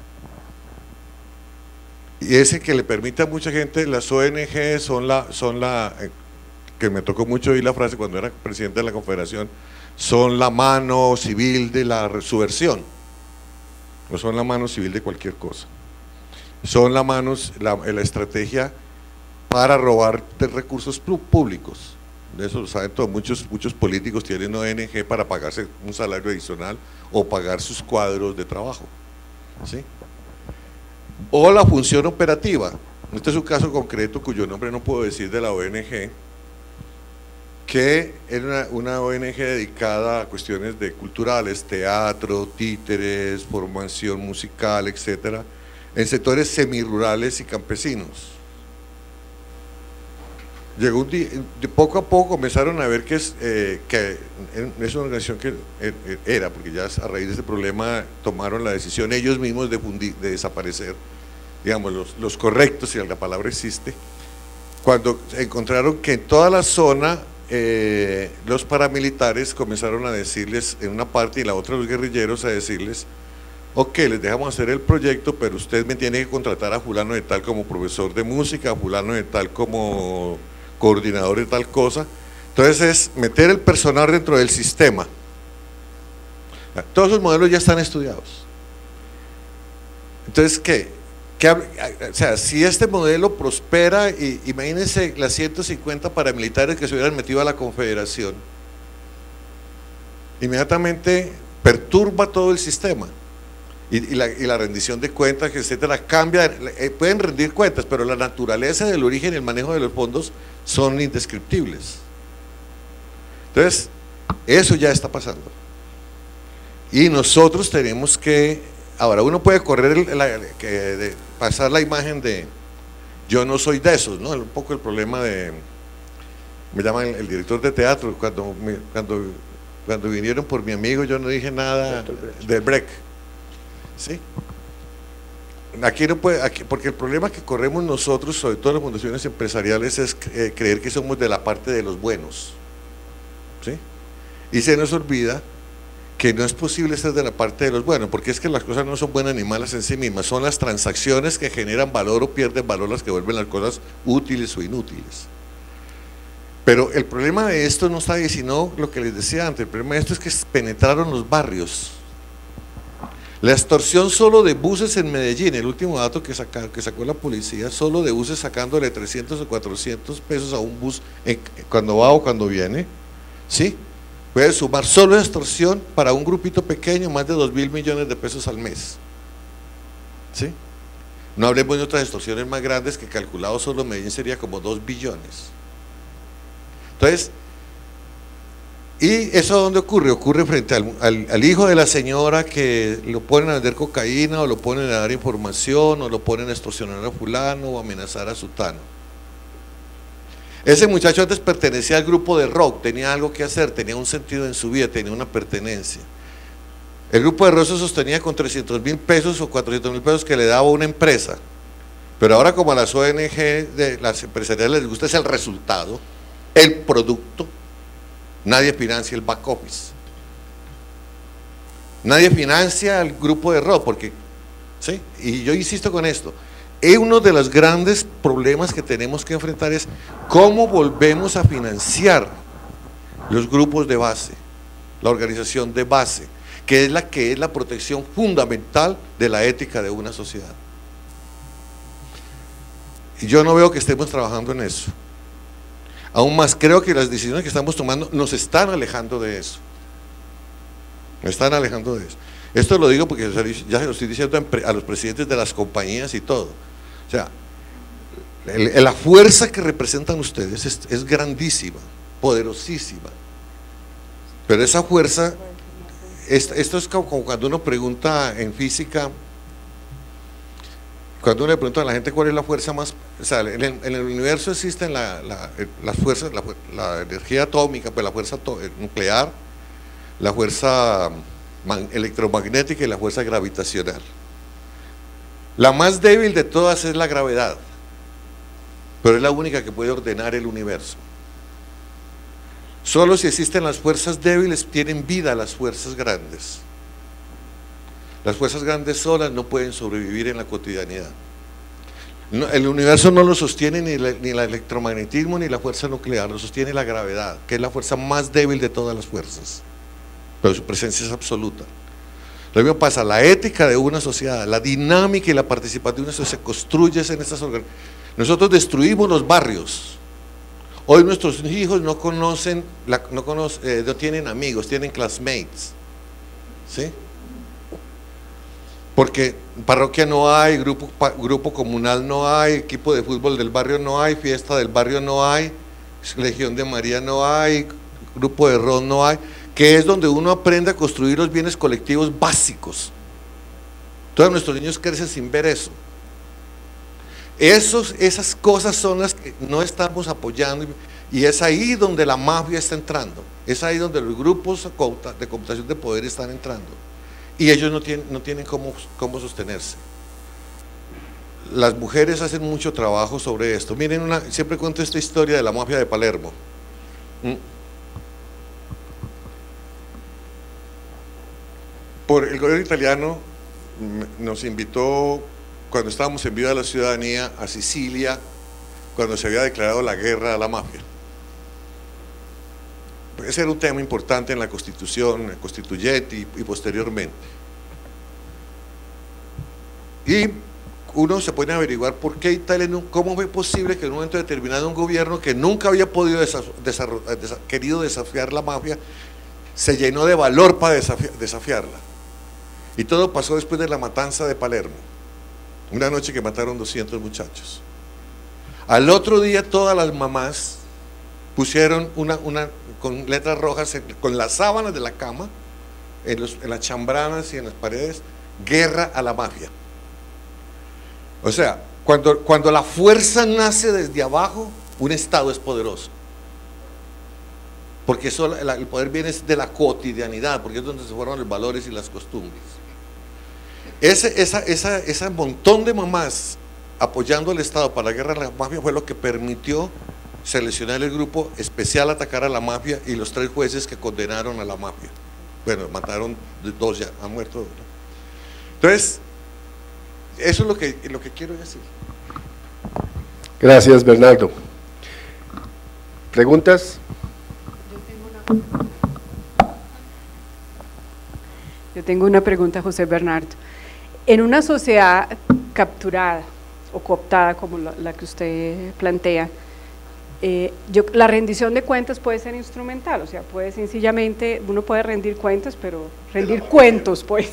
Y ese que le permite a mucha gente, las ONG que me tocó mucho oír la frase cuando era presidente de la Confederación, son la mano civil de la subversión, no son la mano civil de cualquier cosa, son la estrategia para robar recursos públicos. De eso lo saben todos, muchos políticos tienen ONG para pagarse un salario adicional o pagar sus cuadros de trabajo, ¿sí? O la función operativa. Este es un caso concreto cuyo nombre no puedo decir, de la ONG, que era una ONG dedicada a cuestiones culturales, teatro, títeres, formación musical, etcétera, en sectores semirurales y campesinos. Llegó un día, de poco a poco comenzaron a ver que es una organización que era, porque ya a raíz de ese problema tomaron la decisión ellos mismos de desaparecer, digamos, los correctos, si la palabra existe, cuando encontraron que en toda la zona los paramilitares comenzaron a decirles, en una parte y en la otra los guerrilleros, a decirles: ok, les dejamos hacer el proyecto, pero usted me tiene que contratar a fulano de tal como profesor de música, a fulano de tal como coordinador de tal cosa. Entonces es meter el personal dentro del sistema. Todos esos modelos ya están estudiados. Entonces, o sea, si este modelo prospera, imagínense las 150 paramilitares que se hubieran metido a la Confederación, inmediatamente perturba todo el sistema. Y la rendición de cuentas, etcétera, cambia. Pueden rendir cuentas, pero la naturaleza del origen y el manejo de los fondos son indescriptibles. Entonces, eso ya está pasando. Y nosotros tenemos que, ahora uno puede correr, pasar la imagen de yo no soy de esos, ¿no? Un poco el problema me llaman el director de teatro, cuando vinieron por mi amigo yo no dije nada del break. ¿Sí? Aquí no puede, porque el problema que corremos nosotros, sobre todo las fundaciones empresariales, es creer que somos de la parte de los buenos, ¿sí? Y se nos olvida que no es posible estar de la parte de los buenos, porque es que las cosas no son buenas ni malas en sí mismas, son las transacciones que generan valor o pierden valor las que vuelven las cosas útiles o inútiles. Pero el problema de esto no está ahí, sino lo que les decía antes, el problema de esto es que penetraron los barrios. La extorsión solo de buses en Medellín, el último dato que sacó la policía, solo de buses sacándole 300 o 400 pesos a un bus cuando va o cuando viene, ¿sí? Puede sumar solo extorsión para un grupito pequeño más de 2.000 millones de pesos al mes, ¿sí? No hablemos de otras extorsiones más grandes que calculado solo en Medellín sería como 2 billones. Entonces, ¿y eso dónde ocurre? Ocurre frente al hijo de la señora, que lo ponen a vender cocaína, o lo ponen a dar información, o lo ponen a extorsionar a fulano, o amenazar a sutano. Ese muchacho antes pertenecía al grupo de rock, tenía algo que hacer, tenía un sentido en su vida, tenía una pertenencia. El Grupo de Rós se sostenía con 300.000 pesos o 400.000 pesos que le daba una empresa. Pero ahora, como a las ONG de las empresariales les gusta es el resultado, el producto, nadie financia el back office. Nadie financia al Grupo de Rós, porque, ¿sí? Y yo insisto con esto, uno de los grandes problemas que tenemos que enfrentar es cómo volvemos a financiar los grupos de base, la organización de base, que es la protección fundamental de la ética de una sociedad. Y yo no veo que estemos trabajando en eso. Aún más, creo que las decisiones que estamos tomando nos están alejando de eso. Nos están alejando de eso. Esto lo digo porque ya se lo estoy diciendo a los presidentes de las compañías y todo. O sea, la fuerza que representan ustedes es grandísima, poderosísima. Pero esa fuerza, esto es como cuando uno pregunta en física, cuando uno le pregunta a la gente cuál es la fuerza más, o sea, en el universo existen las fuerzas, la energía atómica, pues la fuerza nuclear, la fuerza electromagnética y la fuerza gravitacional. La más débil de todas es la gravedad, pero es la única que puede ordenar el universo. Solo si existen las fuerzas débiles tienen vida las fuerzas grandes. Las fuerzas grandes solas no pueden sobrevivir en la cotidianidad. El universo no lo sostiene ni el electromagnetismo ni la fuerza nuclear, lo sostiene la gravedad, que es la fuerza más débil de todas las fuerzas, pero su presencia es absoluta. Lo mismo pasa, la ética de una sociedad, la dinámica y la participación de una sociedad se construye en estas organizaciones. Nosotros destruimos los barrios. Hoy nuestros hijos no tienen amigos, tienen classmates, ¿sí? Porque parroquia no hay, grupo comunal no hay, equipo de fútbol del barrio no hay, fiesta del barrio no hay, Legión de María no hay, Grupo de Rós no hay, que es donde uno aprende a construir los bienes colectivos básicos. Todos nuestros niños crecen sin ver eso. Esas cosas son las que no estamos apoyando, y es ahí donde la mafia está entrando, es ahí donde los grupos de cooptación de poder están entrando, y ellos no tienen cómo sostenerse. Las mujeres hacen mucho trabajo sobre esto. Miren, siempre cuento esta historia de la mafia de Palermo. El gobierno italiano nos invitó, cuando estábamos en Viva la Ciudadanía, a Sicilia, cuando se había declarado la guerra a la mafia. Ese era un tema importante en la Constitución, constituyente y posteriormente. Y uno se pone a averiguar por qué Italia, cómo fue posible que en un momento determinado un gobierno que nunca había podido querido desafiar la mafia, se llenó de valor para desafiarla. Y todo pasó después de la matanza de Palermo, una noche que mataron 200 muchachos. Al otro día todas las mamás pusieron con letras rojas, con las sábanas de la cama, en las chambranas y en las paredes, guerra a la mafia. O sea, cuando la fuerza nace desde abajo, un Estado es poderoso. Porque el poder viene de la cotidianidad, porque es donde se forman los valores y las costumbres. Ese montón de mamás apoyando al Estado para la guerra a la mafia fue lo que permitió seleccionar el grupo especial a atacar a la mafia, y los 3 jueces que condenaron a la mafia. Bueno, mataron 2 ya, han muerto 2. Entonces, eso es lo que quiero decir. Gracias, Bernardo. ¿Preguntas? Yo tengo una pregunta, José Bernardo. En una sociedad capturada o cooptada como la que usted plantea, la rendición de cuentas puede ser instrumental, o sea, puede sencillamente, uno puede rendir cuentas, pero rendir cuentos, pues.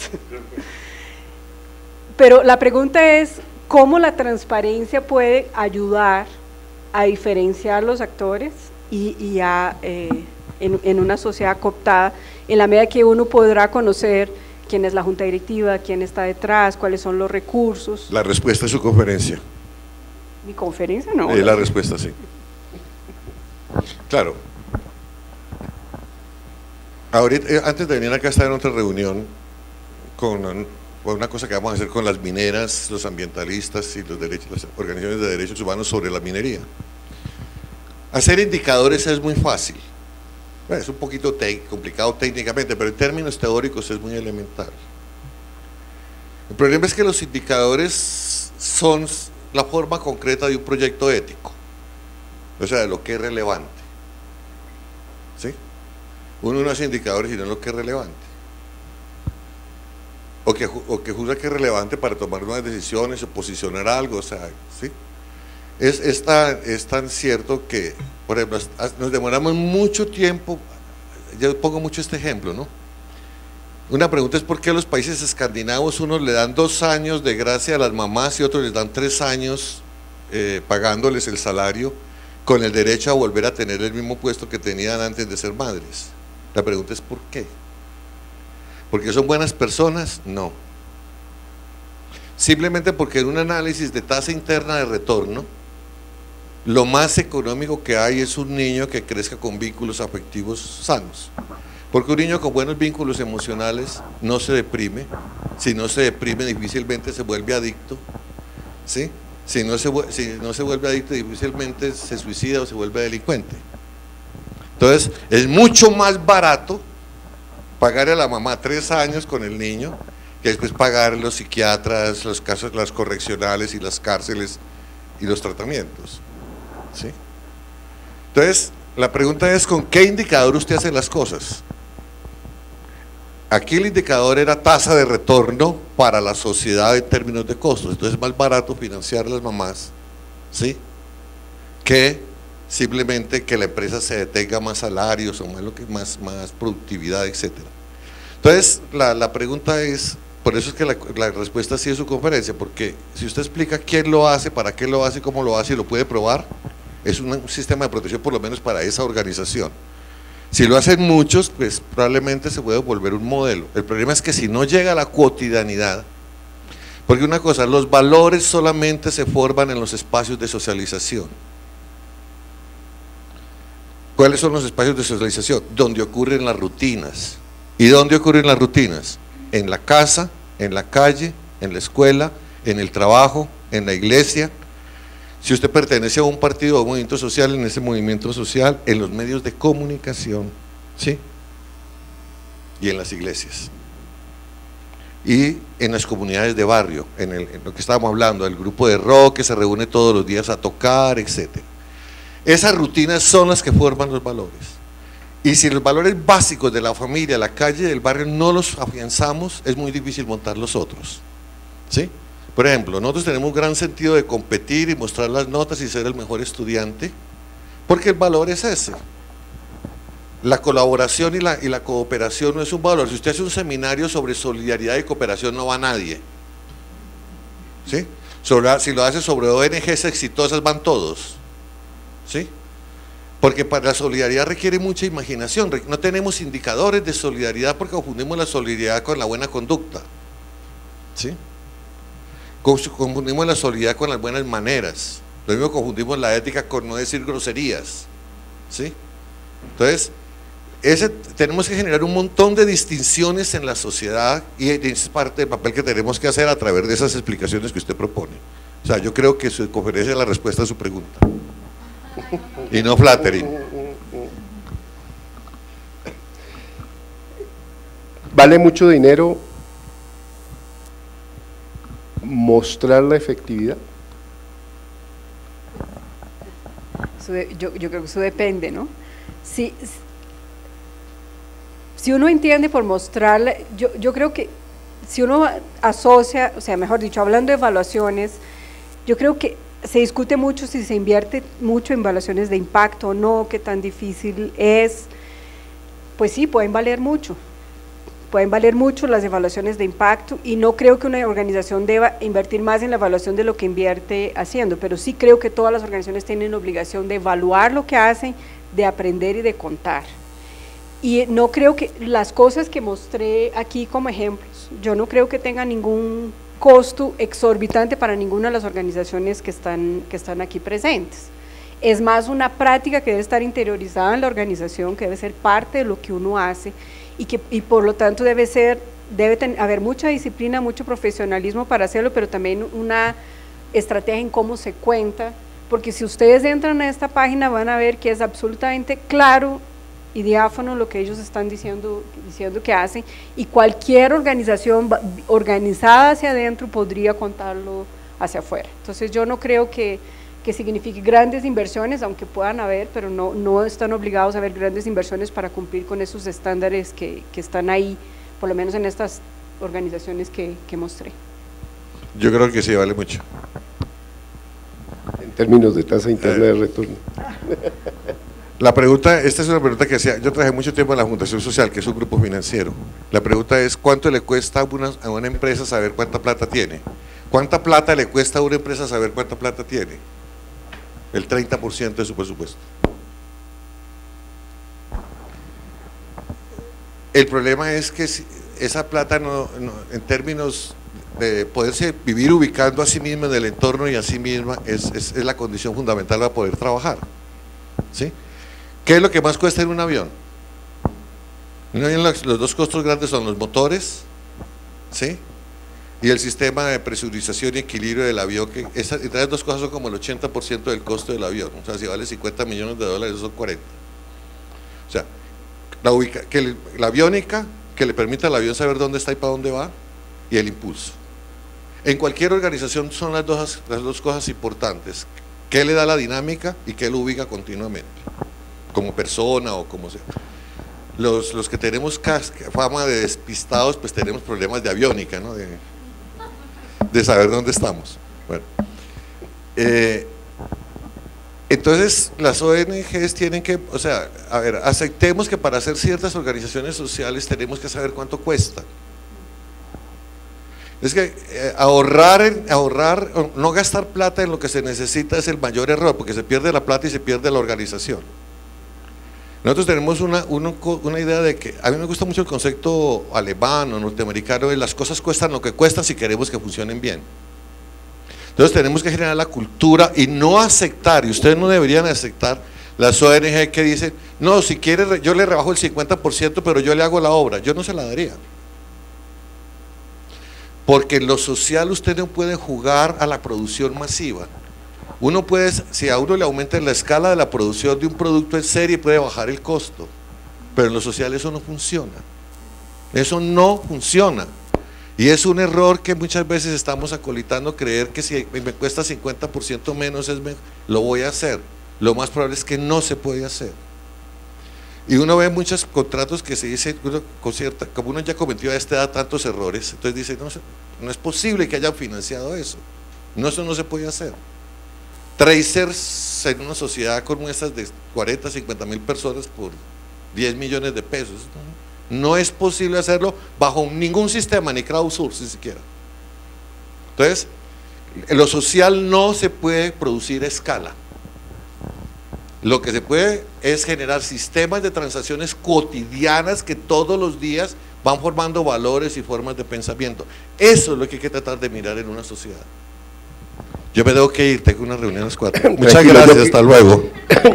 Pero la pregunta es, ¿cómo la transparencia puede ayudar a diferenciar los actores en una sociedad cooptada, en la medida que uno podrá conocer quién es la junta directiva, quién está detrás, cuáles son los recursos? La respuesta es su conferencia. ¿Mi conferencia? No. La respuesta sí. Claro. Ahorita, antes de venir acá, estaba en otra reunión con una cosa que vamos a hacer con las mineras, los ambientalistas y las organizaciones de derechos humanos sobre la minería. Hacer indicadores es muy fácil. Bueno, es un poquito complicado técnicamente, pero en términos teóricos es muy elemental. El problema es que los indicadores son la forma concreta de un proyecto ético, o sea, de lo que es relevante. ¿Sí? Uno no hace indicadores sino lo que es relevante. O que juzga que es relevante para tomar unas decisiones o posicionar algo, o sea, ¿sí? Es tan cierto que, por ejemplo, nos demoramos mucho tiempo. Yo pongo mucho este ejemplo, ¿no? Una pregunta es por qué a los países escandinavos unos le dan 2 años de gracia a las mamás y otros les dan 3 años pagándoles el salario con el derecho a volver a tener el mismo puesto que tenían antes de ser madres. La pregunta es ¿por qué? ¿Porque son buenas personas? No. Simplemente porque en un análisis de tasa interna de retorno, lo más económico que hay es un niño que crezca con vínculos afectivos sanos. Porque un niño con buenos vínculos emocionales no se deprime, si no se deprime difícilmente se vuelve adicto, ¿sí? Si no se vuelve adicto difícilmente se suicida o se vuelve delincuente. Entonces es mucho más barato pagarle a la mamá 3 años con el niño que después pagar los psiquiatras, los casos, las correccionales y las cárceles y los tratamientos, ¿sí? Entonces la pregunta es ¿con qué indicador usted hace las cosas? Aquí el indicador era tasa de retorno para la sociedad en términos de costos, entonces es más barato financiar a las mamás, ¿sí? Que simplemente que la empresa se detenga más salarios o más productividad, etcétera. Entonces la pregunta es, por eso es que la respuesta sí es su conferencia, porque si usted explica quién lo hace, para qué lo hace, cómo lo hace y lo puede probar, es un sistema de protección por lo menos para esa organización. Si lo hacen muchos, pues probablemente se puede volver un modelo. El problema es que si no llega a la cotidianidad, porque una cosa, los valores solamente se forman en los espacios de socialización. ¿Cuáles son los espacios de socialización? Donde ocurren las rutinas. ¿Y dónde ocurren las rutinas? En la casa, en la calle, en la escuela, en el trabajo, en la iglesia. Si usted pertenece a un partido o a un movimiento social, en ese movimiento social, en los medios de comunicación, ¿sí? Y en las iglesias. Y en las comunidades de barrio, en lo que estábamos hablando, el grupo de rock que se reúne todos los días a tocar, etc. Esas rutinas son las que forman los valores. Y si los valores básicos de la familia, la calle, del barrio no los afianzamos, es muy difícil montar los otros, ¿sí? Por ejemplo, nosotros tenemos un gran sentido de competir y mostrar las notas y ser el mejor estudiante, porque el valor es ese. La colaboración y la cooperación no es un valor. Si usted hace un seminario sobre solidaridad y cooperación, no va nadie, ¿sí? Si lo hace sobre ONGs exitosas, van todos, ¿sí? Porque para la solidaridad requiere mucha imaginación. No tenemos indicadores de solidaridad porque confundimos la solidaridad con la buena conducta, ¿sí? Confundimos la solidaridad con las buenas maneras. Lo mismo confundimos la ética con no decir groserías, ¿sí? Entonces, tenemos que generar un montón de distinciones en la sociedad y esa es parte del papel que tenemos que hacer a través de esas explicaciones que usted propone. O sea, yo creo que su conferencia es la respuesta a su pregunta. Y no flattering. ¿Vale mucho dinero mostrar la efectividad? Yo creo que eso depende, ¿no? Si uno entiende por mostrarle, yo creo que si uno asocia, o sea, mejor dicho, hablando de evaluaciones, yo creo que se discute mucho si se invierte mucho en evaluaciones de impacto o no, qué tan difícil es. Pues sí, pueden valer mucho las evaluaciones de impacto y no creo que una organización deba invertir más en la evaluación de lo que invierte haciendo, pero sí creo que todas las organizaciones tienen la obligación de evaluar lo que hacen, de aprender y de contar. Y no creo que las cosas que mostré aquí como ejemplos, yo no creo que tengan ningún costo exorbitante para ninguna de las organizaciones que están aquí presentes. Es más una práctica que debe estar interiorizada en la organización, que debe ser parte de lo que uno hace y por lo tanto debe ser debe haber mucha disciplina, mucho profesionalismo para hacerlo, pero también una estrategia en cómo se cuenta, porque si ustedes entran a esta página van a ver que es absolutamente claro y diáfano lo que ellos están diciendo que hacen, y cualquier organización organizada hacia adentro podría contarlo hacia afuera. Entonces yo no creo que signifique grandes inversiones, aunque puedan haber, pero no están obligados a haber grandes inversiones para cumplir con esos estándares que están ahí, por lo menos en estas organizaciones que mostré. Yo creo que sí, vale mucho. En términos de tasa interna de retorno. La pregunta, esta es una pregunta que hacía, yo trabajé mucho tiempo en la Fundación Social, que es un grupo financiero. La pregunta es, ¿cuánto le cuesta a una empresa saber cuánta plata tiene? ¿Cuánta plata le cuesta a una empresa saber cuánta plata tiene? El 30% de su presupuesto. El problema es que esa plata en términos de poderse vivir ubicando a sí misma en el entorno y a sí misma es la condición fundamental para poder trabajar, ¿sí? ¿Qué es lo que más cuesta en un avión? Los dos costos grandes son los motores, ¿sí? Y el sistema de presurización y equilibrio del avión, que esas dos cosas son como el 80% del costo del avión. O sea, si vale 50 millones de dólares, son 40. O sea, la aviónica, que le permite al avión saber dónde está y para dónde va, y el impulso. En cualquier organización son las dos cosas importantes: qué le da la dinámica y qué lo ubica continuamente, como persona o como sea. Los que tenemos fama de despistados, pues tenemos problemas de aviónica, ¿no? De saber dónde estamos. Bueno, entonces las ONGs tienen que, o sea, a ver, aceptemos que para hacer ciertas organizaciones sociales tenemos que saber cuánto cuesta. Es que ahorrar, no gastar plata en lo que se necesita es el mayor error, porque se pierde la plata y se pierde la organización. Nosotros tenemos una idea de que, a mí me gusta mucho el concepto alemán o norteamericano de las cosas cuestan lo que cuestan si queremos que funcionen bien. Entonces tenemos que generar la cultura y no aceptar, y ustedes no deberían aceptar las ONG que dicen, no, si quiere yo le rebajo el 50%, pero yo le hago la obra. Yo no se la daría. Porque en lo social usted no puede jugar a la producción masiva. Uno puede, si a uno le aumenta la escala de la producción de un producto en serie, puede bajar el costo, pero en lo social eso no funciona. Eso no funciona. Y es un error que muchas veces estamos acolitando, creer que si me cuesta 50% menos lo voy a hacer. Lo más probable es que no se puede hacer. Y uno ve muchos contratos que se dice, como uno ya cometió a esta edad tantos errores, entonces dice, no es posible que hayan financiado eso. No, eso no se puede hacer. Tracers en una sociedad con muestras de 40, 50 mil personas por 10 millones de pesos. No es posible hacerlo bajo ningún sistema, ni crowdsourcing siquiera. Entonces, lo social no se puede producir a escala. Lo que se puede es generar sistemas de transacciones cotidianas que todos los días van formando valores y formas de pensamiento. Eso es lo que hay que tratar de mirar en una sociedad. Yo me tengo que ir, tengo una reunión a las 4. Muchas gracias, hasta luego.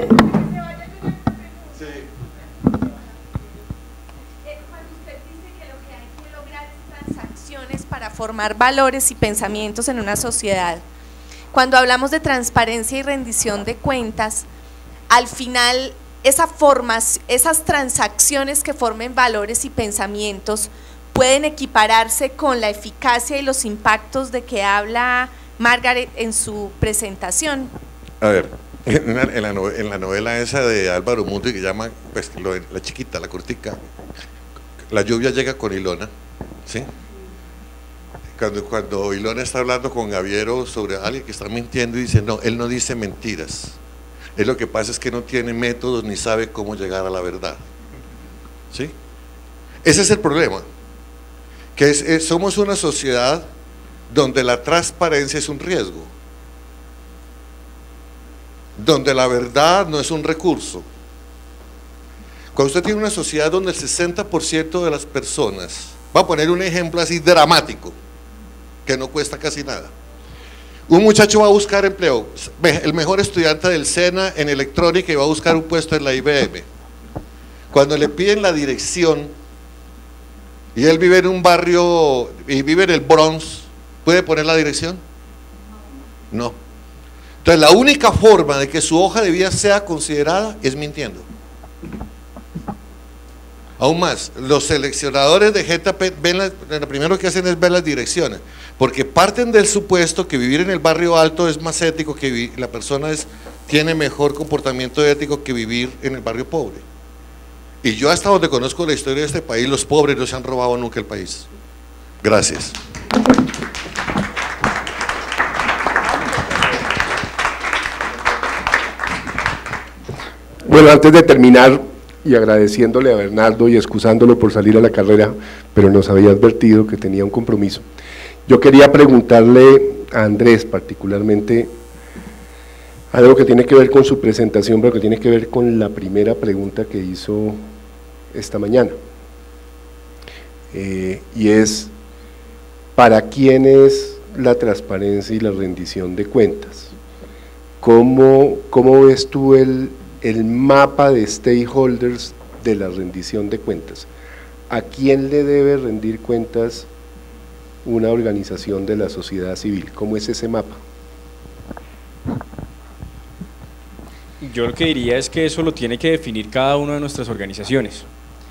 Para formar valores y pensamientos en una sociedad. Cuando hablamos de transparencia y rendición de cuentas, al final esas transacciones que formen valores y pensamientos pueden equipararse con la eficacia y los impactos de que habla Margaret en su presentación. A ver, en la novela esa de Álvaro Mundi que llama, pues, la chiquita, la cortica, la lluvia llega con Ilona, ¿sí? Cuando Ilona está hablando con Gaviero sobre alguien que está mintiendo y dice, no, él no dice mentiras, él lo que pasa es que no tiene métodos ni sabe cómo llegar a la verdad, ¿sí? Ese es el problema, que somos una sociedad donde la transparencia es un riesgo, donde la verdad no es un recurso. Cuando usted tiene una sociedad donde el 60% de las personas, va a poner un ejemplo así dramático, que no cuesta casi nada. Un muchacho va a buscar empleo, el mejor estudiante del SENA en electrónica, y va a buscar un puesto en la IBM. Cuando le piden la dirección, y él vive en un barrio, y vive en el Bronx, ¿puede poner la dirección? No. Entonces la única forma de que su hoja de vida sea considerada es mintiendo. Aún más, los seleccionadores de GetaPet lo primero que hacen es ver las direcciones, porque parten del supuesto que vivir en el barrio alto es más ético, que la persona tiene mejor comportamiento ético que vivir en el barrio pobre. Y yo, hasta donde conozco la historia de este país, los pobres no se han robado nunca el país. Gracias. Bueno, antes de terminar, y agradeciéndole a Bernardo y excusándolo por salir a la carrera, pero nos había advertido que tenía un compromiso, yo quería preguntarle a Andrés particularmente algo que tiene que ver con su presentación, pero que tiene que ver con la primera pregunta que hizo esta mañana, y es: ¿para quién es la transparencia y la rendición de cuentas? ¿Cómo ves tú el mapa de stakeholders de la rendición de cuentas? ¿A quién le debe rendir cuentas una organización de la sociedad civil? ¿Cómo es ese mapa? Yo lo que diría es que eso lo tiene que definir cada una de nuestras organizaciones.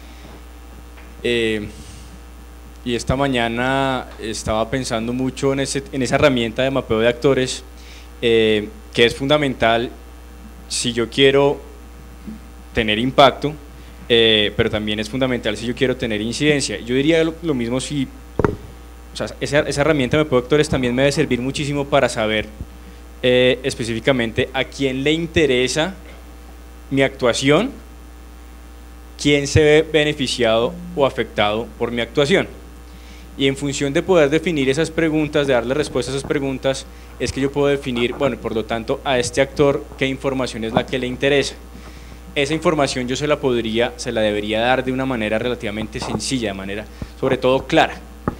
Y esta mañana estaba pensando mucho en esa herramienta de mapeo de actores, que es fundamental si yo quiero tener impacto, pero también es fundamental si yo quiero tener incidencia. Yo diría lo mismo o sea, esa herramienta de mapeo de actores también me debe servir muchísimo para saber específicamente a quién le interesa mi actuación, quién se ve beneficiado o afectado por mi actuación. Y en función de poder definir esas preguntas, de darle respuesta a esas preguntas, es que yo puedo definir, bueno, por lo tanto, a este actor qué información es la que le interesa. Esa información yo se la debería dar de una manera relativamente sencilla, de manera sobre todo clara.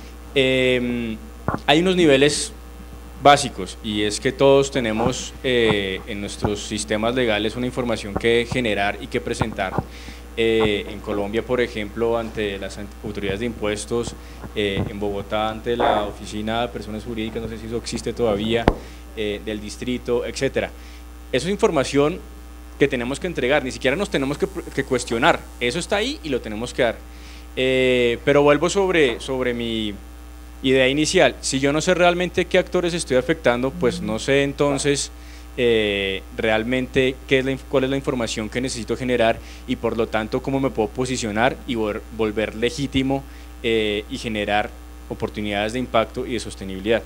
Hay unos niveles básicos, y es que todos tenemos en nuestros sistemas legales una información que generar y que presentar. En Colombia, por ejemplo, ante las autoridades de impuestos, en Bogotá ante la Oficina de Personas Jurídicas, no sé si eso existe todavía, del distrito, etcétera. Eso es información que tenemos que entregar, ni siquiera nos tenemos que cuestionar, eso está ahí y lo tenemos que dar. Pero vuelvo sobre mi idea inicial: si yo no sé realmente qué actores estoy afectando, pues no sé entonces realmente cuál es la información que necesito generar, y por lo tanto cómo me puedo posicionar y volver legítimo y generar oportunidades de impacto y de sostenibilidad.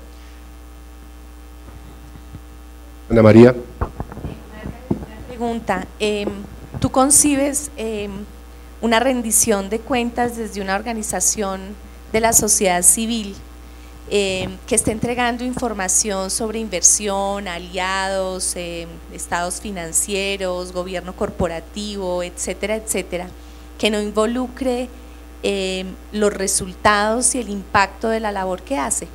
Ana María. Pregunta, ¿tú concibes una rendición de cuentas desde una organización de la sociedad civil que esté entregando información sobre inversión, aliados, estados financieros, gobierno corporativo, etcétera, etcétera, que no involucre los resultados y el impacto de la labor que hace?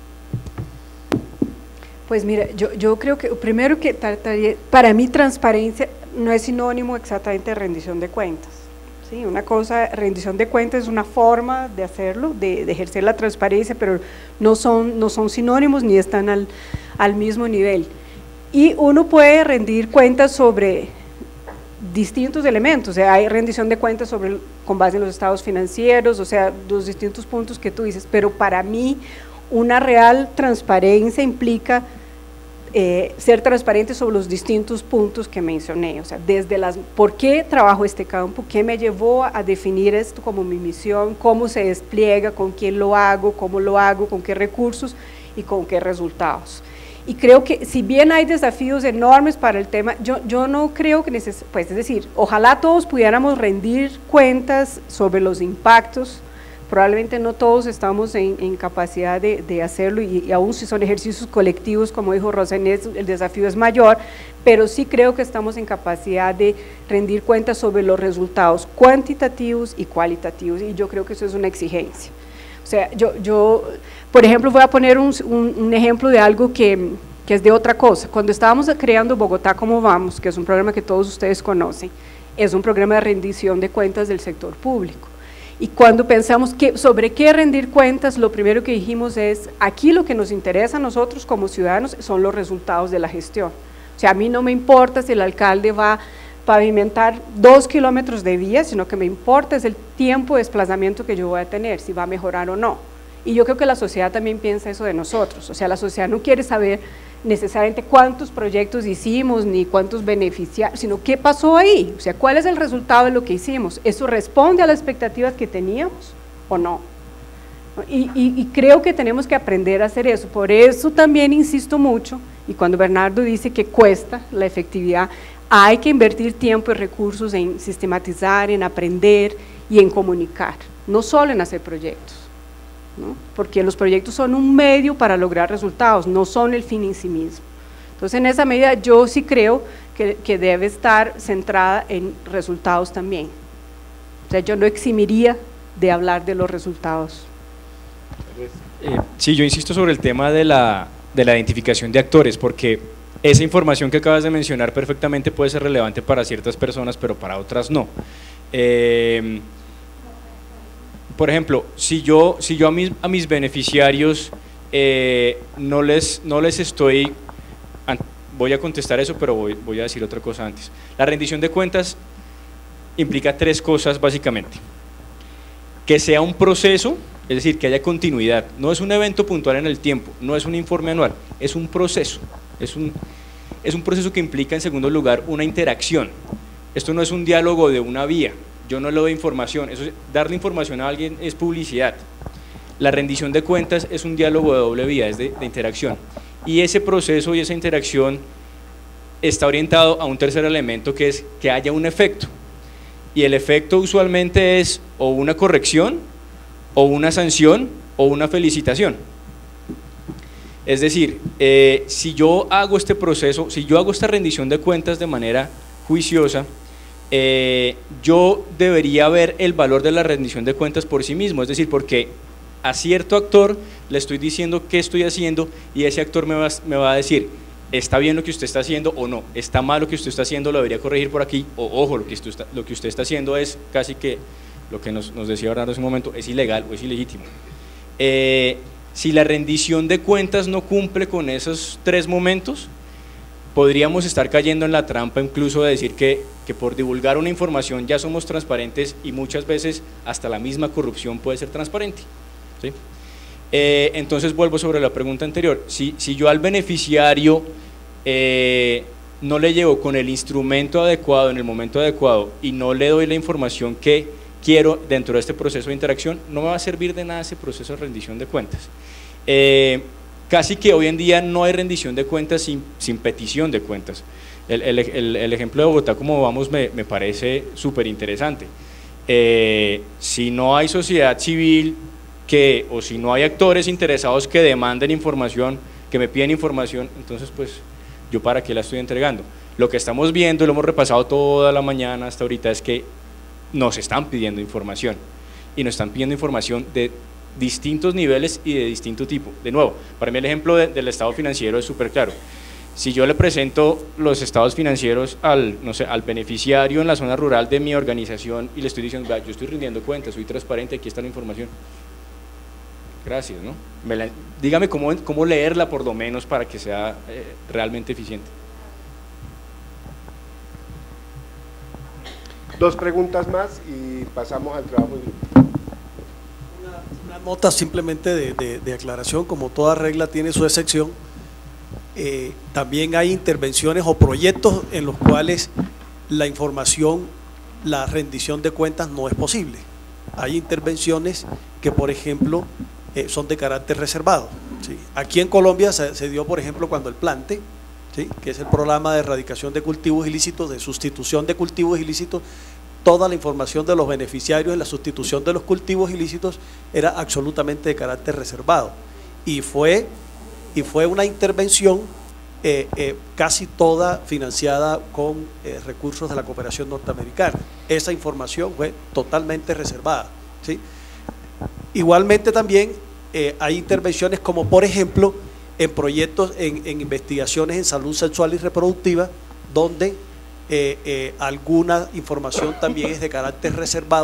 Pues mira, yo creo que primero que para mí transparencia no es sinónimo exactamente de rendición de cuentas. Sí, una cosa, rendición de cuentas es una forma de hacerlo, de ejercer la transparencia, pero no son sinónimos ni están al mismo nivel. Y uno puede rendir cuentas sobre distintos elementos, o sea, hay rendición de cuentas con base en los estados financieros, o sea, los distintos puntos que tú dices, pero para mí una real transparencia implica ser transparente sobre los distintos puntos que mencioné, o sea, desde ¿por qué trabajo este campo? ¿Qué me llevó a definir esto como mi misión? ¿Cómo se despliega? ¿Con quién lo hago? ¿Cómo lo hago? ¿Con qué recursos? ¿Y con qué resultados? Y creo que si bien hay desafíos enormes para el tema, yo no creo que pues es decir, ojalá todos pudiéramos rendir cuentas sobre los impactos. Probablemente no todos estamos en capacidad de hacerlo, y aún si son ejercicios colectivos, como dijo Rosa Inés, el desafío es mayor, pero sí creo que estamos en capacidad de rendir cuentas sobre los resultados cuantitativos y cualitativos, y yo creo que eso es una exigencia. O sea, yo por ejemplo, voy a poner un ejemplo de algo que es de otra cosa. Cuando estábamos creando Bogotá Cómo Vamos, que es un programa que todos ustedes conocen, es un programa de rendición de cuentas del sector público. Y cuando pensamos sobre qué rendir cuentas, lo primero que dijimos es, aquí lo que nos interesa a nosotros como ciudadanos son los resultados de la gestión. O sea, a mí no me importa si el alcalde va a pavimentar 2 kilómetros de vía, sino que me importa es el tiempo de desplazamiento que yo voy a tener, si va a mejorar o no. Y yo creo que la sociedad también piensa eso de nosotros, o sea, la sociedad no quiere saber necesariamente cuántos proyectos hicimos, ni cuántos beneficiarios, sino qué pasó ahí, o sea, cuál es el resultado de lo que hicimos, ¿eso responde a las expectativas que teníamos o no? Y creo que tenemos que aprender a hacer eso, por eso también insisto mucho, y cuando Bernardo dice que cuesta la efectividad, hay que invertir tiempo y recursos en sistematizar, en aprender y en comunicar, no solo en hacer proyectos, ¿no? Porque los proyectos son un medio para lograr resultados, no son el fin en sí mismo. Entonces, en esa medida, yo sí creo que debe estar centrada en resultados también. O sea, yo no eximiría de hablar de los resultados. Sí, yo insisto sobre el tema de la identificación de actores, porque esa información que acabas de mencionar perfectamente puede ser relevante para ciertas personas, pero para otras no. Por ejemplo, si yo a mis beneficiarios no les estoy, voy a contestar eso, pero voy a decir otra cosa antes. La rendición de cuentas implica 3 cosas básicamente: que sea un proceso, es decir, que haya continuidad, no es un evento puntual en el tiempo, no es un informe anual, es un proceso, es un proceso que implica en segundo lugar una interacción. Esto no es un diálogo de una vía, yo no le doy información, darle información a alguien es publicidad. La rendición de cuentas es un diálogo de doble vía, es de interacción, y ese proceso y esa interacción está orientado a un tercer elemento, que es que haya un efecto, y el efecto usualmente es o una corrección, o una sanción, o una felicitación. Es decir, si yo hago este proceso, si yo hago esta rendición de cuentas de manera juiciosa, yo debería ver el valor de la rendición de cuentas por sí mismo, es decir, porque a cierto actor le estoy diciendo qué estoy haciendo, y ese actor me va a decir, está bien lo que usted está haciendo o no, está mal lo que usted está haciendo, lo debería corregir por aquí, o ojo, lo que usted está haciendo es casi que, lo que nos decía Bernardo hace un momento, es ilegal o es ilegítimo. Si la rendición de cuentas no cumple con esos 3 momentos, podríamos estar cayendo en la trampa incluso de decir que por divulgar una información ya somos transparentes, y muchas veces hasta la misma corrupción puede ser transparente, ¿sí? Entonces vuelvo sobre la pregunta anterior, si yo al beneficiario no le llevo con el instrumento adecuado en el momento adecuado y no le doy la información que quiero dentro de este proceso de interacción, no me va a servir de nada ese proceso de rendición de cuentas. Casi que hoy en día no hay rendición de cuentas sin petición de cuentas. El ejemplo de Bogotá, como vamos, me parece súper interesante. Si no hay sociedad civil o si no hay actores interesados que demanden información, que me piden información, entonces pues yo para qué la estoy entregando. Lo que estamos viendo, y lo hemos repasado toda la mañana hasta ahorita, es que nos están pidiendo información, y nos están pidiendo información de distintos niveles y de distinto tipo. De nuevo, para mí el ejemplo del estado financiero es súper claro. Si yo le presento los estados financieros al beneficiario en la zona rural de mi organización y le estoy diciendo, yo estoy rindiendo cuentas, soy transparente, aquí está la información. Gracias, ¿no? Dígame cómo leerla por lo menos para que sea realmente eficiente. 2 preguntas más y pasamos al trabajo en grupo. Una nota simplemente de aclaración, como toda regla tiene su excepción. También hay intervenciones o proyectos en los cuales la información, la rendición de cuentas no es posible. Hay intervenciones que, por ejemplo, son de carácter reservado, ¿sí? Aquí en Colombia se dio, por ejemplo, cuando el Plante, ¿sí?, que es el programa de erradicación de cultivos ilícitos, de sustitución de cultivos ilícitos, toda la información de los beneficiarios en la sustitución de los cultivos ilícitos era absolutamente de carácter reservado, y fue una intervención casi toda financiada con recursos de la cooperación norteamericana. Esa información fue totalmente reservada, ¿sí? Igualmente también hay intervenciones como, por ejemplo, en proyectos, en investigaciones en salud sexual y reproductiva, donde alguna información también es de carácter reservado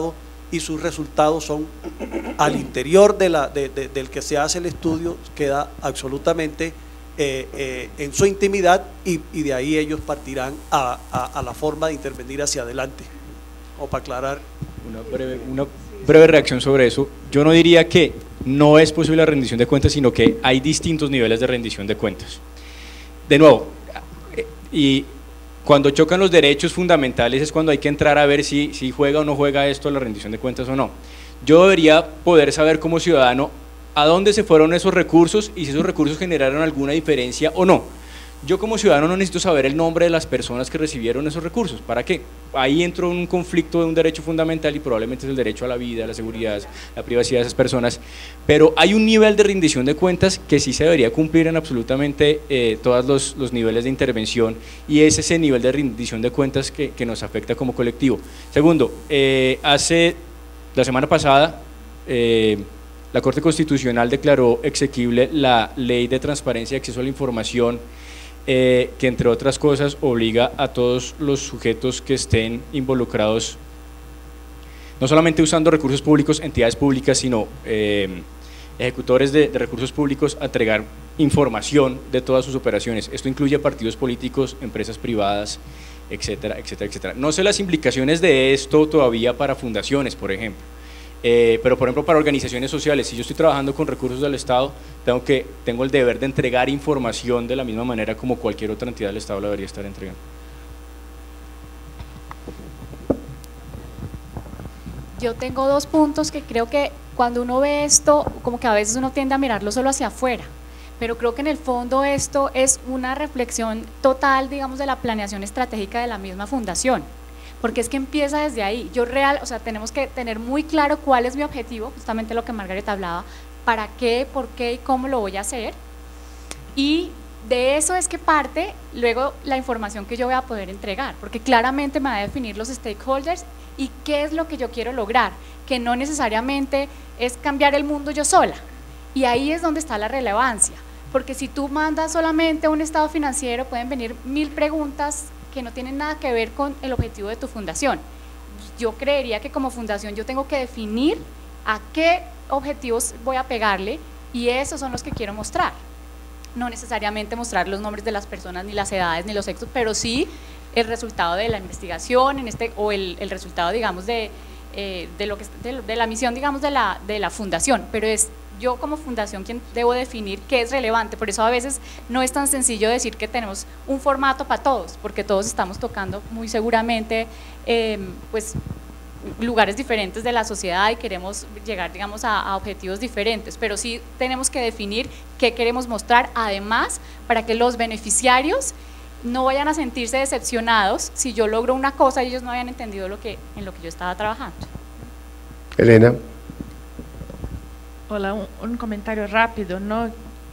y sus resultados son al interior del que se hace el estudio, queda absolutamente en su intimidad y de ahí ellos partirán a la forma de intervenir hacia adelante. O para aclarar. Una breve reacción sobre eso. Yo no diría que no es posible la rendición de cuentas, sino que hay distintos niveles de rendición de cuentas. De nuevo, y cuando chocan los derechos fundamentales es cuando hay que entrar a ver si juega o no juega esto la rendición de cuentas o no. Yo debería poder saber como ciudadano a dónde se fueron esos recursos y si esos recursos generaron alguna diferencia o no. Yo como ciudadano no necesito saber el nombre de las personas que recibieron esos recursos. ¿Para qué? Ahí entro en un conflicto de un derecho fundamental y probablemente es el derecho a la vida, a la seguridad, la privacidad de esas personas. Pero hay un nivel de rendición de cuentas que sí se debería cumplir en absolutamente todos los niveles de intervención, y es ese nivel de rendición de cuentas que nos afecta como colectivo. Segundo, la semana pasada la Corte Constitucional declaró exequible la Ley de Transparencia y Acceso a la Información, que entre otras cosas obliga a todos los sujetos que estén involucrados, no solamente usando recursos públicos, entidades públicas, sino ejecutores de recursos públicos, a entregar información de todas sus operaciones. Esto incluye a partidos políticos, empresas privadas, etcétera, etcétera, etcétera. No sé las implicaciones de esto todavía para fundaciones, por ejemplo. Pero por ejemplo para organizaciones sociales, si yo estoy trabajando con recursos del Estado, tengo el deber de entregar información de la misma manera como cualquier otra entidad del Estado la debería estar entregando. Yo tengo dos puntos que creo que cuando uno ve esto, como que a veces uno tiende a mirarlo solo hacia afuera, pero creo que en el fondo esto es una reflexión total, digamos, de la planeación estratégica de la misma fundación. Porque es que empieza desde ahí. Tenemos que tener muy claro cuál es mi objetivo, justamente lo que Margaret hablaba, para qué, por qué y cómo lo voy a hacer, y de eso es que parte luego la información que yo voy a poder entregar, porque claramente me va a definir los stakeholders y qué es lo que yo quiero lograr, que no necesariamente es cambiar el mundo yo sola, y ahí es donde está la relevancia, porque si tú mandas solamente un estado financiero pueden venir 1000 preguntas que no tienen nada que ver con el objetivo de tu fundación. Yo creería que como fundación yo tengo que definir a qué objetivos voy a pegarle, y esos son los que quiero mostrar. No necesariamente mostrar los nombres de las personas, ni las edades, ni los sexos, pero sí el resultado de la investigación, o el resultado, digamos, de la misión, digamos, de la fundación, pero es yo como fundación quien debo definir qué es relevante. Por eso a veces no es tan sencillo decir que tenemos un formato para todos, porque todos estamos tocando muy seguramente pues lugares diferentes de la sociedad y queremos llegar, digamos, a objetivos diferentes, pero sí tenemos que definir qué queremos mostrar, además para que los beneficiarios no vayan a sentirse decepcionados si yo logro una cosa y ellos no hayan entendido en lo que yo estaba trabajando. Elena. Hola, un comentario rápido, ¿no?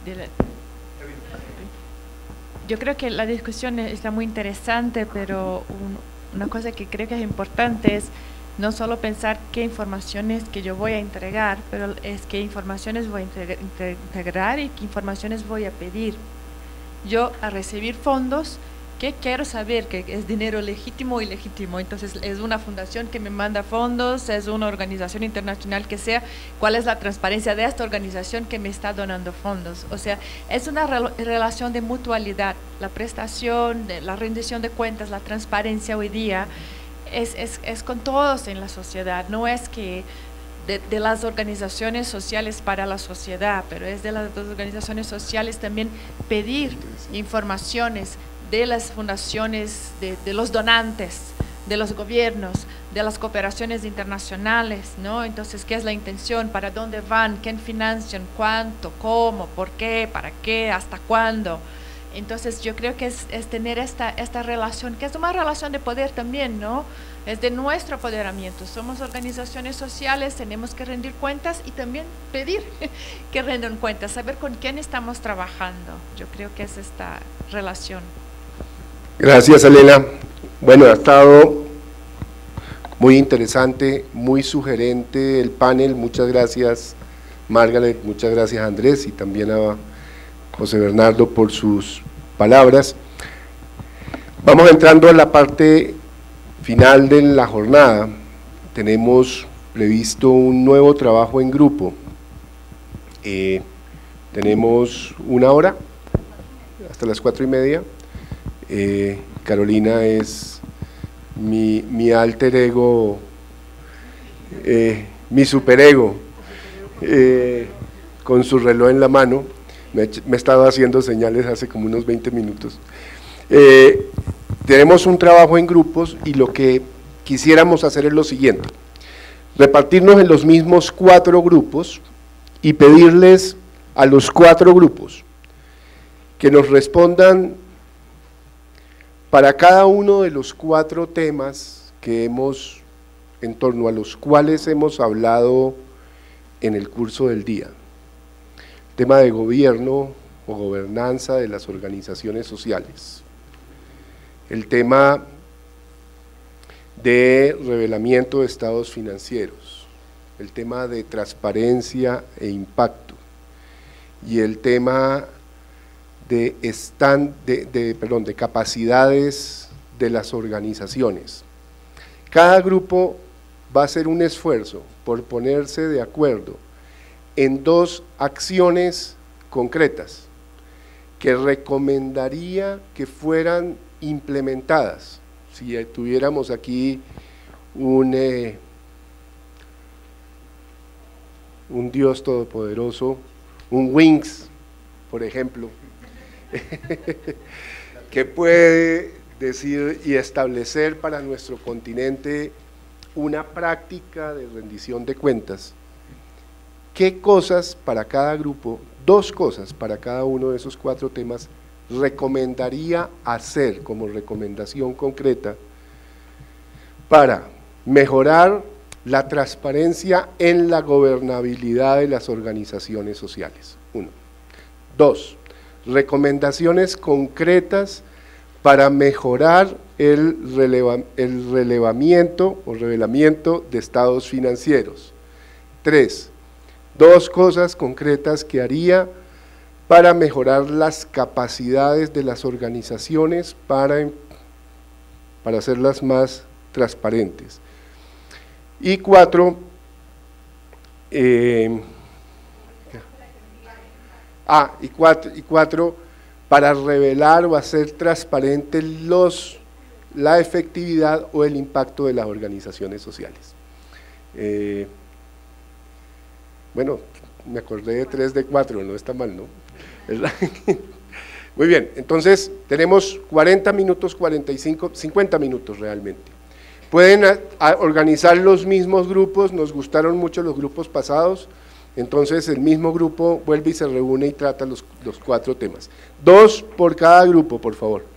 Yo creo que la discusión está muy interesante, pero una cosa que creo que es importante es no solo pensar qué informaciones que yo voy a entregar, pero es qué informaciones voy a integrar y qué informaciones voy a pedir. Yo a recibir fondos, ¿qué quiero saber? Que es dinero legítimo o ilegítimo. Entonces es una fundación que me manda fondos, es una organización internacional que sea, ¿cuál es la transparencia de esta organización que me está donando fondos? O sea, es una relación de mutualidad. La prestación, la rendición de cuentas, la transparencia hoy día es con todos en la sociedad, no es que de las organizaciones sociales para la sociedad, pero es de las organizaciones sociales también pedir informaciones de las fundaciones, de los donantes, de los gobiernos, de las cooperaciones internacionales, ¿no? Entonces, ¿qué es la intención? ¿Para dónde van? ¿Quién financian? ¿Cuánto? ¿Cómo? ¿Por qué? ¿Para qué? ¿Hasta cuándo? Entonces, yo creo que es tener esta relación, que es una relación de poder también, ¿no? Es de nuestro apoderamiento. Somos organizaciones sociales, tenemos que rendir cuentas y también pedir que rendan cuentas, saber con quién estamos trabajando. Yo creo que es esta relación. Gracias, Elena. Bueno, ha estado muy interesante, muy sugerente el panel. Muchas gracias, Margaret, muchas gracias, Andrés, y también a José Bernardo por sus palabras. Vamos entrando a la parte final de la jornada. Tenemos previsto un nuevo trabajo en grupo. Tenemos 1 hora, hasta las 4:30. Carolina es mi alter ego, mi superego, con su reloj en la mano. Me estaba haciendo señales hace como unos 20 minutos. Tenemos un trabajo en grupos y lo que quisiéramos hacer es lo siguiente: repartirnos en los mismos 4 grupos y pedirles a los 4 grupos que nos respondan para cada uno de los 4 temas que en torno a los cuales hemos hablado en el curso del día. Tema de gobierno o gobernanza de las organizaciones sociales, el tema de revelamiento de estados financieros, el tema de transparencia e impacto y el tema de capacidades de las organizaciones. Cada grupo va a hacer un esfuerzo por ponerse de acuerdo en 2 acciones concretas que recomendaría que fueran implementadas. Si tuviéramos aquí un Dios todopoderoso, un Wings, por ejemplo, que puede decir y establecer para nuestro continente una práctica de rendición de cuentas, ¿qué cosas para cada grupo, 2 cosas para cada uno de esos 4 temas recomendaría hacer como recomendación concreta para mejorar la transparencia en la gobernabilidad de las organizaciones sociales? 1. 2. Recomendaciones concretas para mejorar el relevamiento o revelamiento de estados financieros. 3. 2 cosas concretas que haría para mejorar las capacidades de las organizaciones para hacerlas más transparentes. Y 4, para revelar o hacer transparente la efectividad o el impacto de las organizaciones sociales. Bueno, me acordé de 3 de 4, no está mal, ¿no? Muy bien, entonces tenemos 40 minutos, 45, 50 minutos realmente. Pueden organizar los mismos grupos, nos gustaron mucho los grupos pasados, entonces el mismo grupo vuelve y se reúne y trata los 4 temas. 2 por cada grupo, por favor.